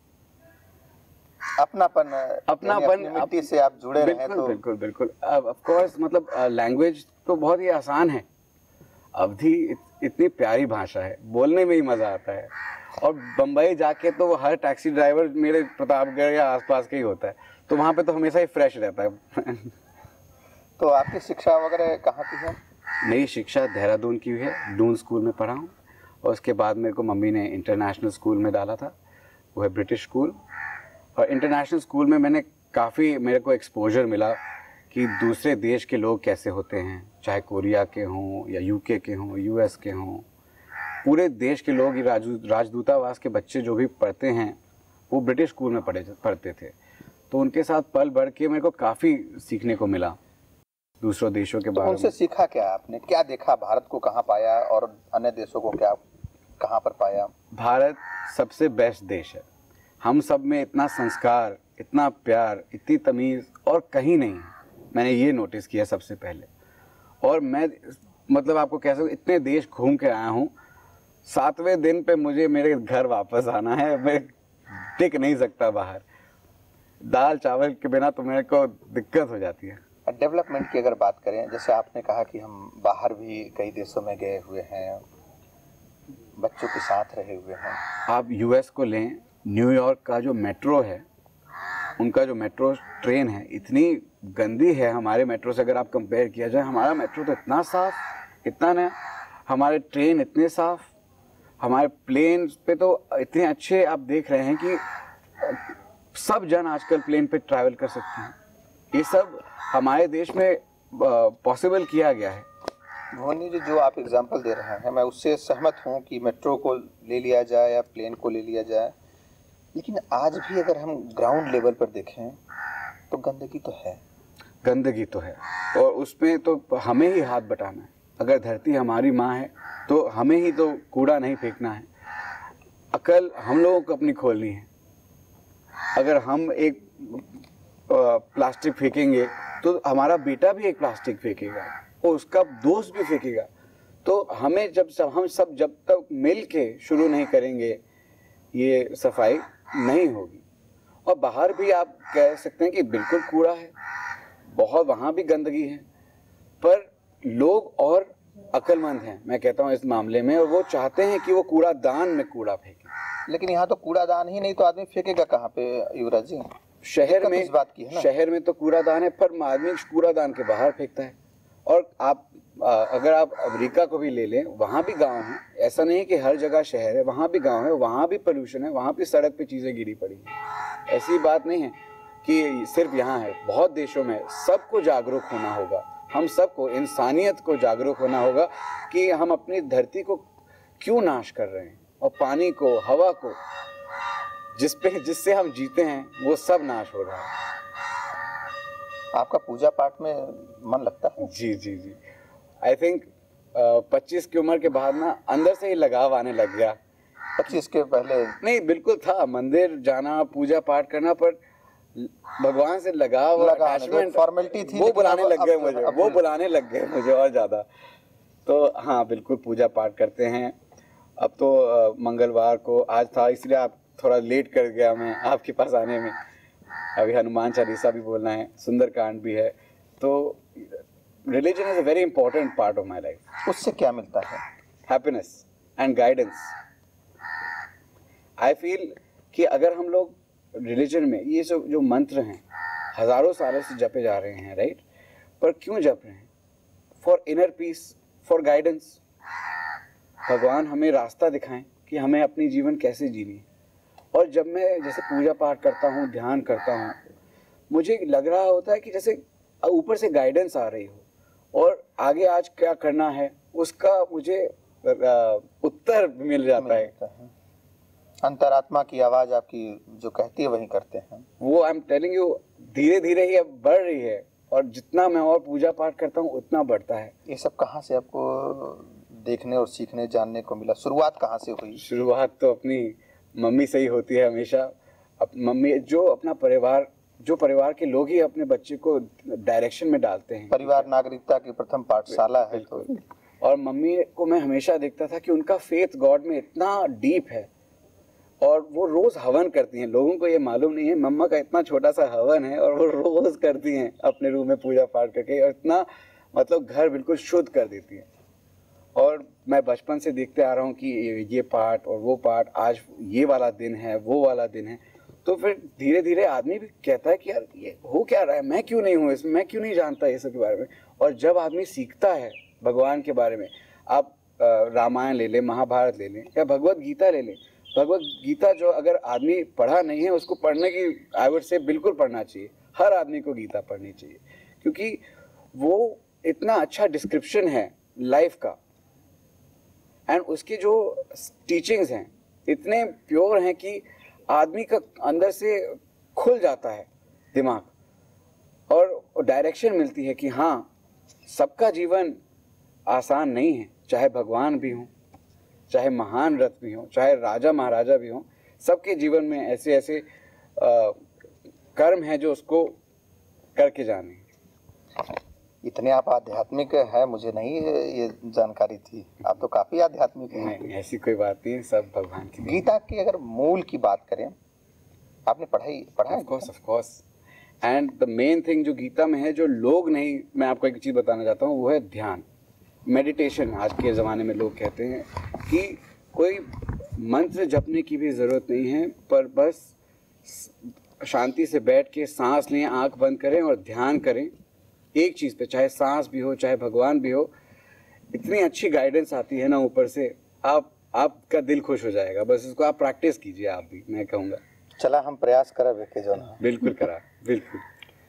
अपनापन अपनापन मिट्टी से आप जुड़े रहे बिल्कुल, तो बिल्कुल बिल्कुल ऑफ कोर्स। मतलब लैंग्वेज तो बहुत ही आसान है। अवधी इत, इतनी प्यारी भाषा है, बोलने में ही मज़ा आता है। और बम्बई जाके तो हर टैक्सी ड्राइवर मेरे प्रतापगढ़ या आसपास के ही होता है, तो वहाँ पे तो हमेशा ही फ्रेश रहता है। तो आपकी शिक्षा वगैरह कहाँ की है? मेरी शिक्षा देहरादून की हुई है, डून स्कूल में पढ़ा हूँ। और उसके बाद मेरे को मम्मी ने इंटरनेशनल स्कूल में डाला था, वो है ब्रिटिश स्कूल। और इंटरनेशनल स्कूल में मैंने काफ़ी, मेरे को एक्सपोजर मिला कि दूसरे देश के लोग कैसे होते हैं, चाहे कोरिया के हों या यूके के हों, यूएस के हों। पूरे देश के लोग, राजू राजदूतावास के बच्चे जो भी पढ़ते हैं वो ब्रिटिश स्कूल में पढ़े पढ़ते थे। तो उनके साथ पल बढ़ के मेरे को काफ़ी सीखने को मिला दूसरों देशों के तो बारे उनसे में। सीखा क्या आपने? क्या देखा? भारत को कहाँ पाया और अन्य देशों को क्या कहाँ पर पाया? भारत सबसे बेस्ट देश है। हम सब में इतना संस्कार, इतना प्यार, इतनी तमीज़ और कहीं नहीं है। मैंने ये नोटिस किया सबसे पहले। और मैं मतलब आपको कह सकूँ, इतने देश घूम के आया हूँ, सातवें दिन पे मुझे मेरे घर वापस आना है। मैं टिक नहीं सकता बाहर, दाल चावल के बिना तो मेरे को दिक्कत हो जाती है। डेवलपमेंट की अगर बात करें, जैसे आपने कहा कि हम बाहर भी कई देशों में गए हुए हैं, बच्चों के साथ रहे हुए हैं। आप यूएस को लें, न्यूयॉर्क का जो मेट्रो है, उनका जो मेट्रो ट्रेन है इतनी गंदी है हमारे मेट्रो से। अगर आप कंपेयर किया जाए, हमारा मेट्रो तो इतना साफ, इतना नया, हमारे ट्रेन इतने साफ, हमारे प्लेन पे तो इतने अच्छे। आप देख रहे हैं कि सब जन आजकल प्लेन पे ट्रैवल कर सकते हैं। ये सब हमारे देश में पॉसिबल किया गया है। मोहनी जी, जो आप एग्जांपल दे रहे हैं, मैं उससे सहमत हूं कि मेट्रो को ले लिया जाए या प्लेन को ले लिया जाए, लेकिन आज भी अगर हम ग्राउंड लेवल पर देखें तो गंदगी तो है। गंदगी तो है, और उसमें तो हमें ही हाथ बटाना है। अगर धरती हमारी माँ है तो हमें ही तो कूड़ा नहीं फेंकना है। अकल हम लोगों को अपनी खोलनी है। अगर हम एक प्लास्टिक फेंकेंगे तो हमारा बेटा भी एक प्लास्टिक फेंकेगा और उसका दोस्त भी फेंकेगा। तो हमें जब सब हम सब जब तक मिल के शुरू नहीं करेंगे, ये सफाई नहीं होगी। और बाहर भी आप कह सकते हैं कि बिल्कुल कूड़ा है, बहुत, वहाँ भी गंदगी है, पर लोग और अक्लमंद हैं, मैं कहता हूँ इस मामले में, और वो चाहते हैं कि वो कूड़ादान में कूड़ा फेंके। लेकिन यहाँ तो कूड़ादान ही नहीं, तो आदमी फेंकेगा कहाँ पे युवराज जी? शहर में इस बात की है ना? शहर में तो कूड़ादान है, पर आदमी कूड़ादान के बाहर फेंकता है। और आप आ, अगर आप अमेरिका को भी ले लें, वहाँ भी गांव हैं। ऐसा नहीं कि हर जगह शहर है, वहाँ भी गांव है, वहाँ भी पोल्यूशन है, वहाँ भी सड़क पे चीज़ें गिरी पड़ी हैं। ऐसी बात नहीं है कि सिर्फ यहाँ है, बहुत देशों में। सबको जागरूक होना होगा, हम सबको, इंसानियत को जागरूक होना होगा कि हम अपनी धरती को क्यों नाश कर रहे हैं, और पानी को, हवा को, जिस पे जिससे हम जीते हैं, वो सब नाश हो रहा है। आपका पूजा पाठ में मन लगता है? जी जी जी आई थिंक पच्चीस की उम्र के बाद ना अंदर से ही लगाव आने लग गया। पच्चीस के पहले नहीं? बिल्कुल था, मंदिर जाना, पूजा पाठ करना, पर भगवान से लगाव और अटैचमेंट, फॉर्मेलिटी थी, वो बुलाने लग गए अब, मुझे अब, वो बुलाने लग गए मुझे और ज़्यादा। तो हाँ, बिल्कुल पूजा पाठ करते हैं। अब तो आ, मंगलवार को आज था, इसलिए आप थोड़ा लेट कर गया मैं आपके पास आने में। अभी हनुमान चालीसा भी बोलना है, सुंदरकांड भी है। तो religion is a very important part of my life. उससे क्या मिलता है? Happiness and guidance. I feel कि अगर हम लोग रिलीजन में ये सब जो मंत्र हैं हजारों सालों से जपे जा रहे हैं, राइट, पर क्यों जप रहे हैं? For inner peace, for guidance. भगवान हमें रास्ता दिखाएं कि हमें अपनी जीवन कैसे जीनी है। और जब मैं जैसे पूजा पाठ करता हूँ, ध्यान करता हूँ, मुझे लग रहा होता है कि जैसे ऊपर से गाइडेंस आ रही हो और आगे आज क्या करना है उसका मुझे उत्तर मिल जाता है। अंतरात्मा की आवाज आपकी जो कहती है वही करते हैं। वो आई एम टेलिंग यू धीरे धीरे ही अब बढ़ रही है और जितना मैं और पूजा पाठ करता हूँ उतना बढ़ता है। ये सब कहाँ से आपको देखने और सीखने जानने को मिला? शुरुआत कहाँ से हुई? शुरुआत तो अपनी मम्मी से ही होती है हमेशा। अप, मम्मी जो अपना परिवार, जो परिवार के लोग ही अपने बच्चे को डायरेक्शन में डालते हैं। परिवार नागरिकता की प्रथम पाठशाला है तो। और मम्मी को मैं हमेशा देखता था कि उनका फेथ गॉड में इतना डीप है और वो रोज हवन करती हैं। लोगों को ये मालूम नहीं है मम्मा का इतना छोटा सा हवन है और वो रोज करती हैं अपने रूम में पूजा पाठ करके और इतना मतलब घर बिल्कुल शुद्ध कर देती हैं। और मैं बचपन से देखते आ रहा हूँ कि ये पाठ और वो पाठ, आज ये वाला दिन है, वो वाला दिन है। तो फिर धीरे धीरे आदमी भी कहता है कि यार ये हो क्या रहा है, मैं क्यों नहीं हूँ इसमें, मैं क्यों नहीं जानता ये सब के बारे में। और जब आदमी सीखता है भगवान के बारे में, आप रामायण ले लें, महाभारत ले लें या भगवत गीता ले लें। भगवत गीता जो अगर आदमी पढ़ा नहीं है उसको पढ़ने की आई वुड से बिल्कुल पढ़ना चाहिए। हर आदमी को गीता पढ़नी चाहिए क्योंकि वो इतना अच्छा डिस्क्रिप्शन है लाइफ का एंड उसकी जो टीचिंग्स हैं इतने प्योर हैं कि आदमी का अंदर से खुल जाता है दिमाग और डायरेक्शन मिलती है कि हाँ सबका जीवन आसान नहीं है, चाहे भगवान भी हों, चाहे महान रथ भी हों, चाहे राजा महाराजा भी हों, सबके जीवन में ऐसे ऐसे आ, कर्म हैं जो उसको करके जाने। इतने आप आध्यात्मिक है, मुझे नहीं ये जानकारी थी। आप तो काफी आध्यात्मिक हैं। नहीं, ऐसी कोई बात नहीं, सब भगवान की। गीता की अगर मूल की बात करें, आपने पढ़ाई पढ़ा है? Of course, of course. And the main thing जो गीता में है, जो लोग नहीं, मैं आपको एक चीज बताना चाहता हूँ, वो है ध्यान, मेडिटेशन। आज के ज़माने में लोग कहते हैं कि कोई मंत्र जपने की भी ज़रूरत नहीं है, पर बस शांति से बैठ के सांस लें, आंख बंद करें और ध्यान करें एक चीज़ पे, चाहे सांस भी हो, चाहे भगवान भी हो। इतनी अच्छी गाइडेंस आती है ना ऊपर से, आप आपका दिल खुश हो जाएगा। बस इसको आप प्रैक्टिस कीजिए, आप भी, मैं कहूँगा। चला हम प्रयास करा के जो ना। बिल्कुल करा, बिल्कुल।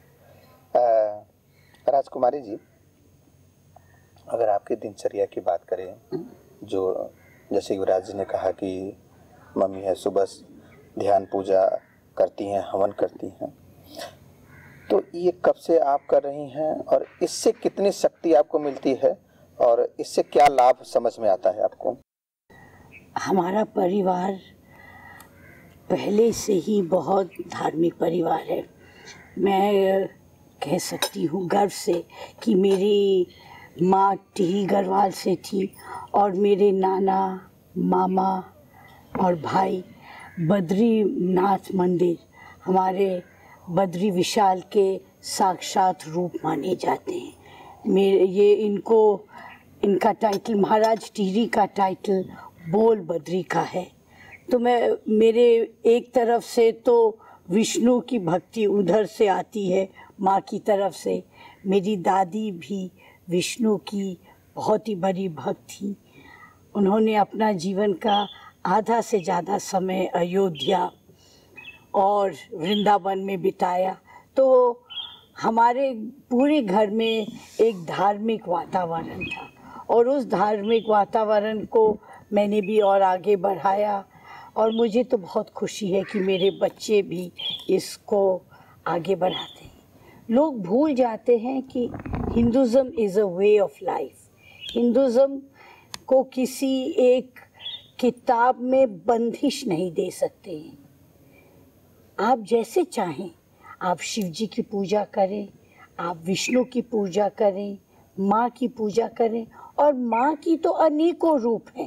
राजकुमारी जी, अगर आपकी दिनचर्या की बात करें, जो जैसे युवराज जी ने कहा कि मम्मी है सुबह ध्यान पूजा करती हैं, हवन करती हैं, तो ये कब से आप कर रही हैं और इससे कितनी शक्ति आपको मिलती है और इससे क्या लाभ समझ में आता है आपको? हमारा परिवार पहले से ही बहुत धार्मिक परिवार है। मैं कह सकती हूँ गर्व से कि मेरी माँ टिही गढ़वाल से थी और मेरे नाना, मामा और भाई बद्रीनाथ मंदिर, हमारे बद्री विशाल के साक्षात रूप माने जाते हैं। मेरे ये इनको इनका टाइटल, महाराज टिहरी का टाइटल बोल बद्री का है। तो मैं मेरे एक तरफ से तो विष्णु की भक्ति उधर से आती है, माँ की तरफ से। मेरी दादी भी विष्णु की बहुत ही बड़ी भक्त थी। उन्होंने अपना जीवन का आधा से ज़्यादा समय अयोध्या और वृंदावन में बिताया। तो हमारे पूरे घर में एक धार्मिक वातावरण था और उस धार्मिक वातावरण को मैंने भी और आगे बढ़ाया और मुझे तो बहुत खुशी है कि मेरे बच्चे भी इसको आगे बढ़ाते हैं। लोग भूल जाते हैं कि Hinduism is a way of life. Hinduism को किसी एक किताब में बंदिश नहीं दे सकते हैं। आप जैसे चाहें, आप शिव जी की पूजा करें, आप विष्णु की पूजा करें, माँ की पूजा करें, और माँ की तो अनेकों रूप हैं।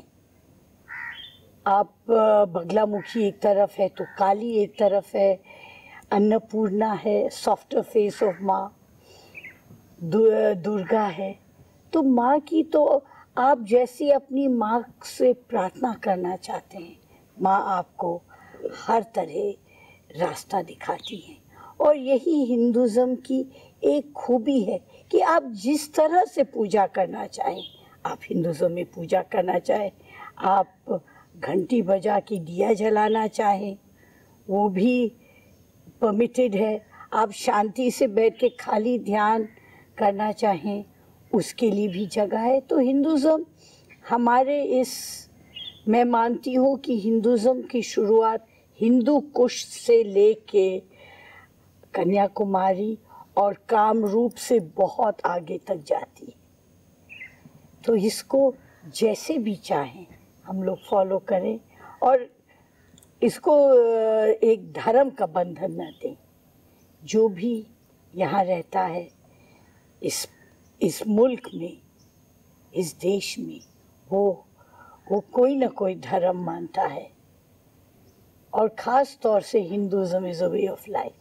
आप बगलामुखी एक तरफ है तो काली एक तरफ है, अन्नपूर्णा है, सॉफ्टर फेस ऑफ माँ, दुर्गा है। तो माँ की तो आप जैसी अपनी माँ से प्रार्थना करना चाहते हैं, माँ आपको हर तरह रास्ता दिखाती है। और यही हिंदुज़म की एक खूबी है कि आप जिस तरह से पूजा करना चाहें, आप हिंदुज़म में पूजा करना चाहें, आप घंटी बजा के दिया जलाना चाहें, वो भी परमिटेड है। आप शांति से बैठ के खाली ध्यान करना चाहें, उसके लिए भी जगह है। तो हिंदुज़म हमारे इस, मैं मानती हूँ कि हिंदुज़म की शुरुआत हिंदू कुश से लेके कन्याकुमारी और कामरूप से बहुत आगे तक जाती है। तो इसको जैसे भी चाहें हम लोग फॉलो करें और इसको एक धर्म का बंधन न दें। जो भी यहाँ रहता है इस इस मुल्क में, इस देश में, वो वो कोई ना कोई धर्म मानता है और ख़ास तौर से Hinduism is a way of life.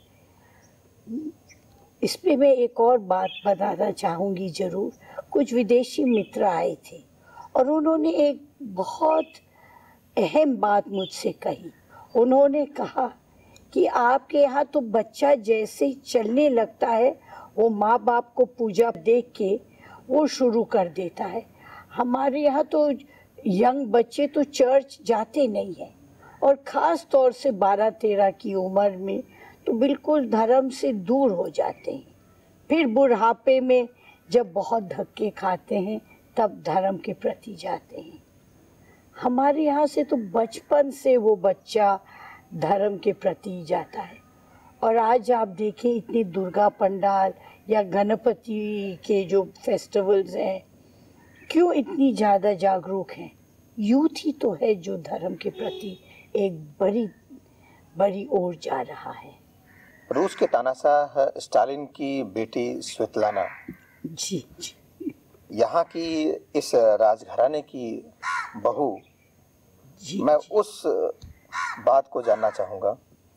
इस पे मैं एक और बात बताना चाहूँगी ज़रूर। कुछ विदेशी मित्र आए थे और उन्होंने एक बहुत अहम बात मुझसे कही। उन्होंने कहा कि आपके यहाँ तो बच्चा जैसे ही चलने लगता है वो माँ बाप को पूजा देख के वो शुरू कर देता है। हमारे यहाँ तो यंग बच्चे तो चर्च जाते नहीं हैं और ख़ास तौर से बारह तेरह की उम्र में तो बिल्कुल धर्म से दूर हो जाते हैं। फिर बुढ़ापे में जब बहुत धक्के खाते हैं तब धर्म के प्रति जाते हैं। हमारे यहाँ से तो बचपन से वो बच्चा धर्म के प्रति जाता है। और आज आप देखें इतने दुर्गा पंडाल या गणपति के जो फेस्टिवल्स हैं, क्यों इतनी ज़्यादा जागरूक हैं? यूथ ही तो है जो धर्म के प्रति एक बड़ी बड़ी ओर जा रहा है। रूस के तानाशाह स्टालिन की बेटी स्वेतलाना, जी जी, यहाँ की इस राजघराने की बहू, जी मैं जी। उस बात को जानना चाहूँगा।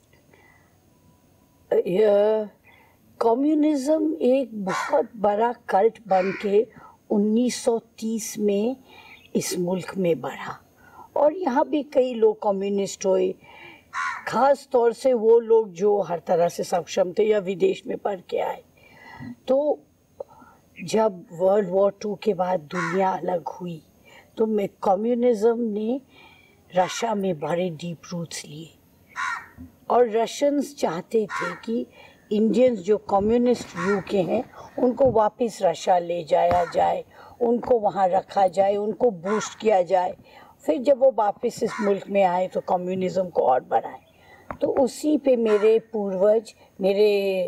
कम्युनिज्म एक बहुत बड़ा कल्ट बन के उन्नीस सौ तीस में इस मुल्क में बढ़ा और यहाँ भी कई लोग कम्युनिस्ट हुए, ख़ास तौर से वो लोग जो हर तरह से सक्षम थे या विदेश में पढ़ के आए। तो जब वर्ल्ड वॉर टू के बाद दुनिया अलग हुई तो मैं कम्युनिज्म ने रशिया में बड़े डीप रूट्स लिए और रशियंस चाहते थे कि इंडियंस जो कम्युनिस्ट व्यू के हैं उनको वापस रशिया ले जाया जाए, उनको वहाँ रखा जाए, उनको बूस्ट किया जाए। फिर जब वो वापस इस मुल्क में आए तो कम्युनिज्म को और बढ़ाए। तो उसी पे मेरे पूर्वज, मेरे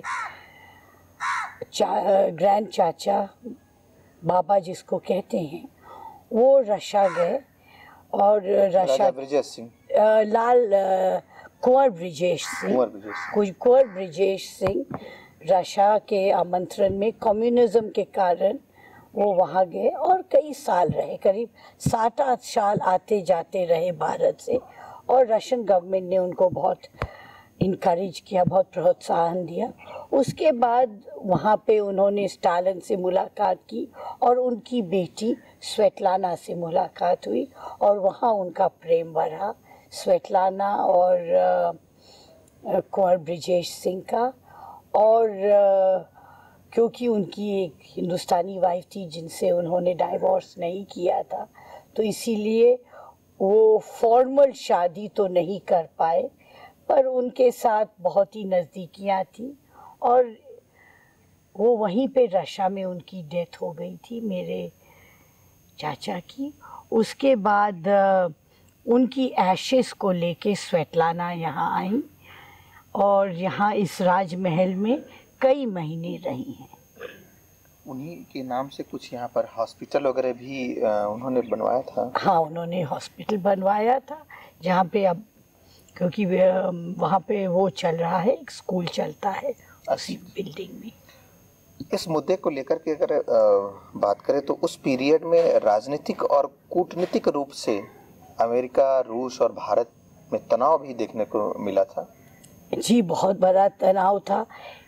चा, ग्रैंड चाचा बाबा जिसको कहते हैं, वो रशिया गए और रशिया ब्रिजेश सिंह, लाल कुंवर ब्रिजेश सिंह कुछ कुंवर ब्रिजेश सिंह रशिया के आमंत्रण में कम्युनिज्म के कारण वो वहाँ गए और कई साल रहे, करीब सात आठ साल आते जाते रहे भारत से। और रशियन गवर्नमेंट ने उनको बहुत इनकरेज किया, बहुत प्रोत्साहन दिया। उसके बाद वहाँ पे उन्होंने स्टालिन से मुलाकात की और उनकी बेटी स्वेतलाना से मुलाकात हुई और वहाँ उनका प्रेम बढ़ा, स्वेतलाना और कुंवर ब्रिजेश सिंह का। और uh, क्योंकि उनकी एक हिंदुस्तानी वाइफ थी जिनसे उन्होंने डाइवोर्स नहीं किया था, तो इसीलिए वो फॉर्मल शादी तो नहीं कर पाए, पर उनके साथ बहुत ही नज़दीकियाँ थी और वो वहीं पे रशिया में उनकी डेथ हो गई थी, मेरे चाचा की। उसके बाद उनकी एशेस को लेके स्वेतलाना यहाँ आई और यहाँ इस राजमहल में कई महीने रही हैं। उन्हीं के नाम से कुछ यहाँ पर हॉस्पिटल वगैरह भी उन्होंने बनवाया था। हाँ, उन्होंने हॉस्पिटल बनवाया था जहाँ पे अब, क्योंकि वहाँ पे वो चल रहा है, एक स्कूल चलता है उसी बिल्डिंग में। इस मुद्दे को लेकर के अगर बात करें तो उस पीरियड में राजनीतिक और कूटनीतिक रूप से अमेरिका, रूस और भारत में तनाव भी देखने को मिला था। जी, बहुत बड़ा तनाव था।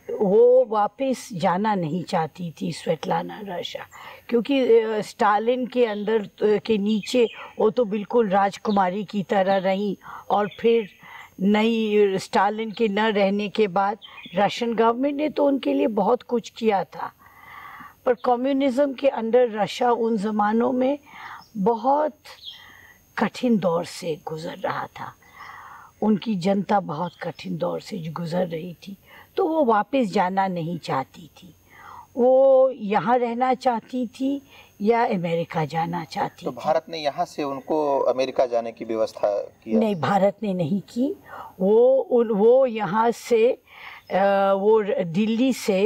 वो वापस जाना नहीं चाहती थी स्वेटलाना रशा, क्योंकि स्टालिन के अंदर के नीचे वो तो बिल्कुल राजकुमारी की तरह रही, और फिर नई स्टालिन के न रहने के बाद रशियन गवर्नमेंट ने तो उनके लिए बहुत कुछ किया था, पर कम्युनिज्म के अंडर रशिया उन ज़मानों में बहुत कठिन दौर से गुज़र रहा था। उनकी जनता बहुत कठिन दौर से गुज़र रही थी, तो वो वापस जाना नहीं चाहती थी। वो यहाँ रहना चाहती थी या अमेरिका जाना चाहती तो थी। भारत ने यहाँ से उनको अमेरिका जाने की व्यवस्था की? नहीं, भारत ने नहीं की। वो उन वो यहाँ से आ, वो दिल्ली से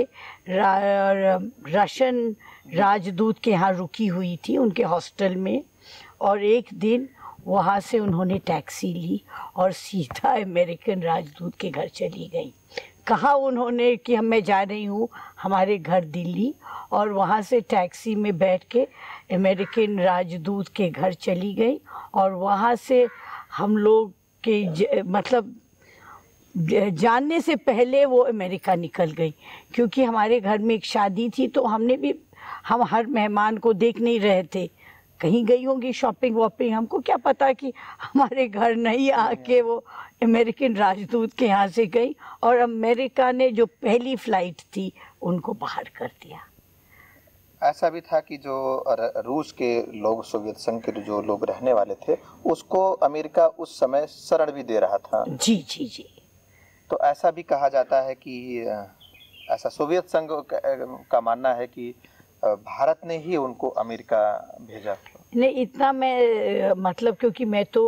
रशियन राजदूत के यहाँ रुकी हुई थी उनके हॉस्टल में, और एक दिन वहाँ से उन्होंने टैक्सी ली और सीधा अमेरिकन राजदूत के घर चली गई। कहा उन्होंने कि हम मैं जा रही हूँ हमारे घर दिल्ली, और वहाँ से टैक्सी में बैठ के अमेरिकन राजदूत के घर चली गई, और वहाँ से हम लोग के ज, मतलब जानने से पहले वो अमेरिका निकल गई, क्योंकि हमारे घर में एक शादी थी, तो हमने भी हम हर मेहमान को देख नहीं रहे थे, कहीं गई होंगी शॉपिंग वॉपिंग, हमको क्या पता कि हमारे घर नहीं आके वो अमेरिकन राजदूत के यहाँ से गई, और अमेरिका ने जो पहली फ़्लाइट थी उनको बाहर कर दिया। ऐसा भी था कि जो रूस के लोग, सोवियत संघ के जो लोग रहने वाले थे, उसको अमेरिका उस समय शरण भी दे रहा था। जी जी जी। तो ऐसा भी कहा जाता है कि ऐसा सोवियत संघ का मानना है कि भारत ने ही उनको अमेरिका भेजा। नहीं, इतना मैं मतलब, क्योंकि मैं तो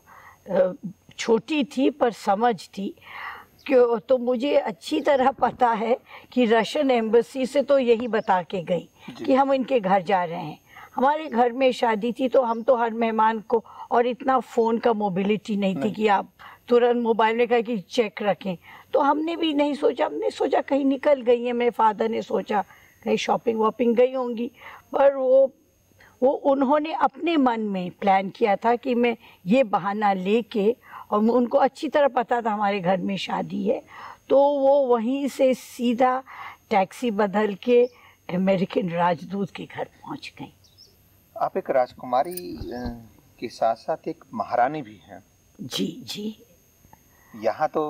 छोटी थी पर समझ थी, क्यों तो मुझे अच्छी तरह पता है कि रशियन एम्बेसी से तो यही बता के गई कि हम इनके घर जा रहे हैं। हमारे घर में शादी थी, तो हम तो हर मेहमान को, और इतना फ़ोन का मोबिलिटी नहीं थी कि आप तुरंत मोबाइल में कहा कि चेक रखें, तो हमने भी नहीं सोचा। हमने सोचा कहीं निकल गई हैं, मेरे फादर ने सोचा कहीं शॉपिंग वॉपिंग गई होंगी, पर वो वो उन्होंने अपने मन में प्लान किया था कि मैं ये बहाना लेके, और उनको अच्छी तरह पता था हमारे घर में शादी है, तो वो वहीं से सीधा टैक्सी बदल के अमेरिकन राजदूत के घर पहुंच गई। आप एक राजकुमारी के साथ साथ एक महारानी भी हैं। जी जी। यहाँ तो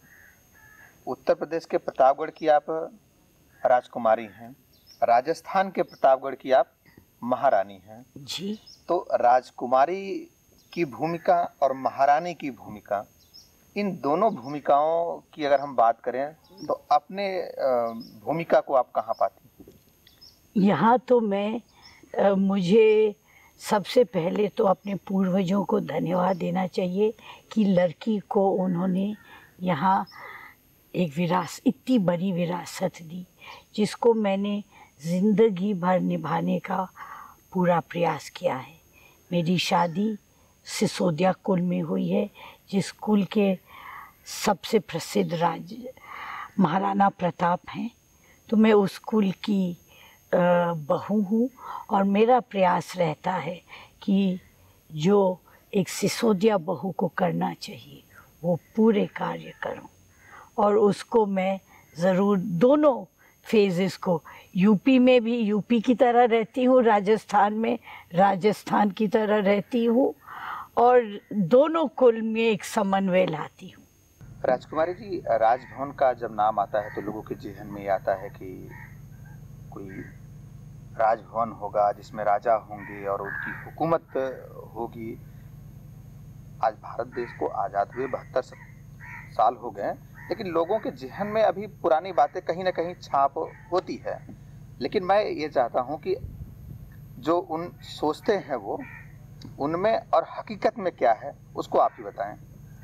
उत्तर प्रदेश के प्रतापगढ़ की आप राजकुमारी हैं, राजस्थान के प्रतापगढ़ की आप महारानी हैं। जी। तो राजकुमारी की भूमिका और महारानी की भूमिका, इन दोनों भूमिकाओं की अगर हम बात करें तो अपने भूमिका को आप कहाँ पाती? यहाँ तो मैं आ, मुझे सबसे पहले तो अपने पूर्वजों को धन्यवाद देना चाहिए कि लड़की को उन्होंने यहाँ एक विरासत, इतनी बड़ी विरासत दी, जिसको मैंने ज़िंदगी भर निभाने का पूरा प्रयास किया है। मेरी शादी सिसोदिया कुल में हुई है, जिस कुल के सबसे प्रसिद्ध राज महाराणा प्रताप हैं, तो मैं उस कुल की बहू हूँ, और मेरा प्रयास रहता है कि जो एक सिसोदिया बहू को करना चाहिए वो पूरे कार्य करूँ, और उसको मैं ज़रूर दोनों फेजेस को, यूपी में भी यूपी की तरह रहती हूँ, राजस्थान में राजस्थान की तरह रहती हूँ, और दोनों कुल में एक समन्वय लाती हूँ। राजकुमारी जी, राजभवन का जब नाम आता है तो लोगों के जहन में आता है कि कोई राजभवन होगा जिसमें राजा होंगे और उनकी हुकूमत होगी। आज भारत देश को आज़ाद हुए बहत्तर साल हो गए, लेकिन लोगों के जहन में अभी पुरानी बातें कहीं ना कहीं छाप होती है। लेकिन मैं ये चाहता हूँ कि जो उन सोचते हैं वो उनमें और हकीकत में क्या है, उसको आप ही बताएं।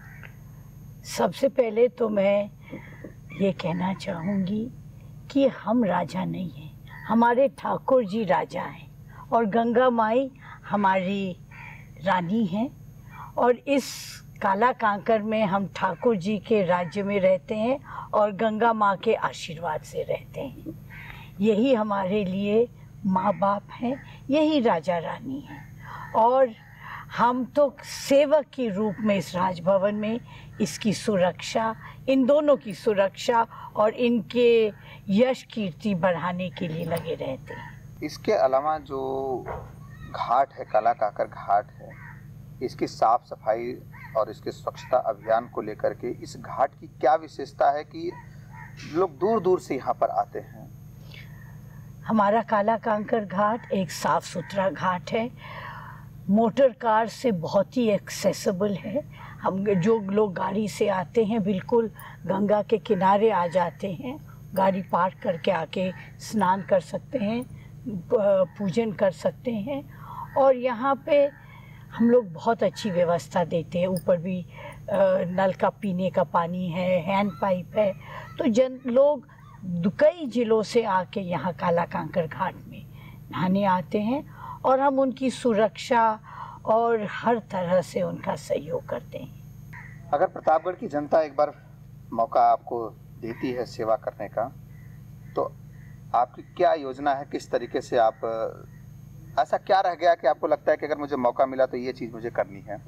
सबसे पहले तो मैं ये कहना चाहूँगी कि हम राजा नहीं हैं, हमारे ठाकुर जी राजा हैं, और गंगा माई हमारी रानी हैं, और इस काला कांकर में हम ठाकुर जी के राज्य में रहते हैं और गंगा माँ के आशीर्वाद से रहते हैं। यही हमारे लिए माँ बाप हैं, यही राजा रानी हैं, और हम तो सेवक के रूप में इस राजभवन में इसकी सुरक्षा, इन दोनों की सुरक्षा और इनके यश कीर्ति बढ़ाने के लिए लगे रहते हैं। इसके अलावा जो घाट है, काला काकर घाट है, इसकी साफ सफाई और इसके स्वच्छता अभियान को लेकर के इस घाट की क्या विशेषता है कि लोग दूर दूर से यहाँ पर आते हैं? हमारा काला कांकर घाट एक साफ सुथरा घाट है, मोटर कार से बहुत ही एक्सेसिबल है। हम जो लोग गाड़ी से आते हैं बिल्कुल गंगा के किनारे आ जाते हैं, गाड़ी पार्क करके आके स्नान कर सकते हैं, पूजन कर सकते हैं। और यहाँ पे हम लोग बहुत अच्छी व्यवस्था देते हैं, ऊपर भी नल का पीने का पानी है, हैंड पाइप है। तो जन लोग कई जिलों से आके यहाँ काला कांकर घाट में नहाने आते हैं और हम उनकी सुरक्षा और हर तरह से उनका सहयोग करते हैं। अगर प्रतापगढ़ की जनता एक बार मौका आपको देती है सेवा करने का, तो आपकी क्या योजना है? किस तरीके से आप, ऐसा क्या रह गया कि आपको लगता है कि अगर मुझे मौका मिला तो ये चीज़ मुझे करनी है?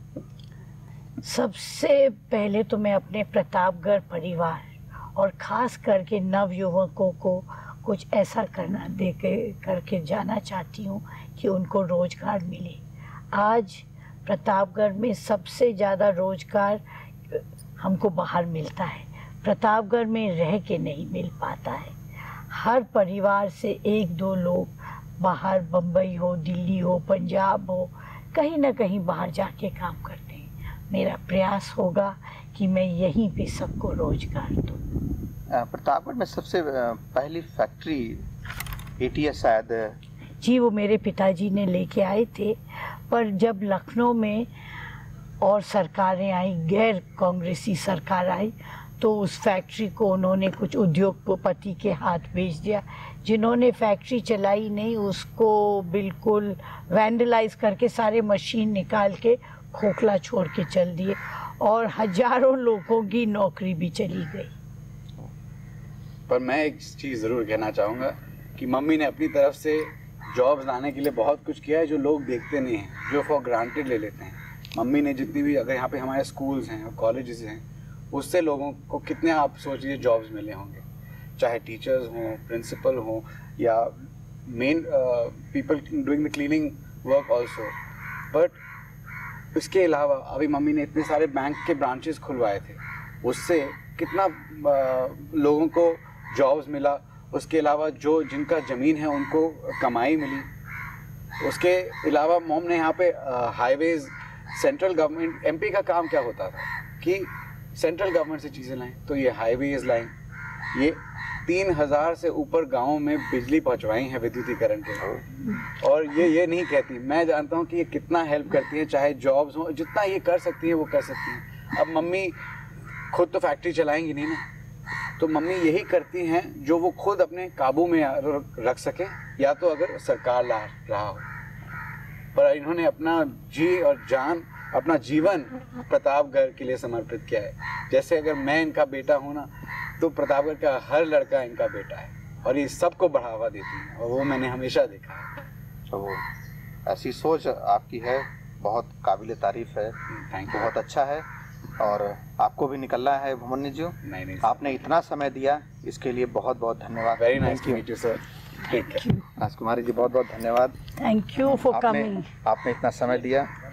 सबसे पहले तो मैं अपने प्रतापगढ़ परिवार और ख़ास करके नव युवकों को कुछ ऐसा करना दे के करके जाना चाहती हूँ कि उनको रोज़गार मिले। आज प्रतापगढ़ में सबसे ज़्यादा रोज़गार हमको बाहर मिलता है, प्रतापगढ़ में रह के नहीं मिल पाता है। हर परिवार से एक दो लोग बाहर, बम्बई हो, दिल्ली हो, पंजाब हो, कहीं ना कहीं बाहर जाके काम करते हैं। मेरा प्रयास होगा कि मैं यहीं पे सबको रोज़गार दूँ। प्रतापगढ़ में सबसे पहली फैक्ट्री एटीएस शायद, जी वो मेरे पिताजी ने लेके आए थे, पर जब लखनऊ में और सरकारें आई, गैर कांग्रेसी सरकार आई, तो उस फैक्ट्री को उन्होंने कुछ उद्योगपति के हाथ भेज दिया, जिन्होंने फैक्ट्री चलाई नहीं उसको बिल्कुल वैंडलाइज करके सारे मशीन निकाल के खोखला छोड़ के चल दिए और हजारों लोगों की नौकरी भी चली गई। पर मैं एक चीज़ ज़रूर कहना चाहूँगा कि मम्मी ने अपनी तरफ से जॉब्स लाने के लिए बहुत कुछ किया है जो लोग देखते नहीं हैं, जो फॉर ग्रांटेड ले लेते हैं। मम्मी ने जितनी भी, अगर यहाँ पे हमारे स्कूल्स हैं और कॉलेजेस हैं, उससे लोगों को कितने, आप सोचिए, जॉब्स मिले होंगे, चाहे टीचर्स हों, प्रिंसिपल हों, या main people doing the cleaning work also. But इसके अलावा अभी मम्मी ने इतने सारे बैंक के ब्रांचेस खुलवाए थे, उससे कितना uh, लोगों को जॉब्स मिला। उसके अलावा जो जिनका ज़मीन है उनको कमाई मिली। उसके अलावा मॉम ने यहाँ पे हाईवेज, सेंट्रल गवर्नमेंट, एमपी का काम क्या होता था कि सेंट्रल गवर्नमेंट से चीज़ें लाएं, तो ये हाईवेज लाएं, ये तीन हज़ार से ऊपर गाँव में बिजली पहुँचवाई है विद्युतीकरण के। और ये ये नहीं कहती, मैं जानता हूँ कि ये कितना हेल्प करती है, चाहे जॉब्स हो, जितना ये कर सकती है वो कर सकती हैं। अब मम्मी खुद तो फैक्ट्री चलाएंगी नहीं ना, तो मम्मी यही करती हैं जो वो खुद अपने काबू में रख सकें, या तो अगर सरकार ला रहा हो। पर इन्होंने अपना जी और जान, अपना जीवन प्रतापगढ़ के लिए समर्पित किया है। जैसे अगर मैं इनका बेटा हूँ ना, तो प्रतापगढ़ का हर लड़का इनका बेटा है और ये सबको बढ़ावा देती है, और वो मैंने हमेशा देखा है। तो ऐसी सोच आपकी है, बहुत काबिल तारीफ है। Thank you. बहुत अच्छा है और आपको भी निकलना है भूमन्यु जी। नहीं नहीं, आपने इतना समय दिया, इसके लिए बहुत बहुत धन्यवाद। Very nice to meet you sir. Thank you Rajkumari ji, बहुत बहुत धन्यवाद। Thank you for coming. आपने इतना समय दिया।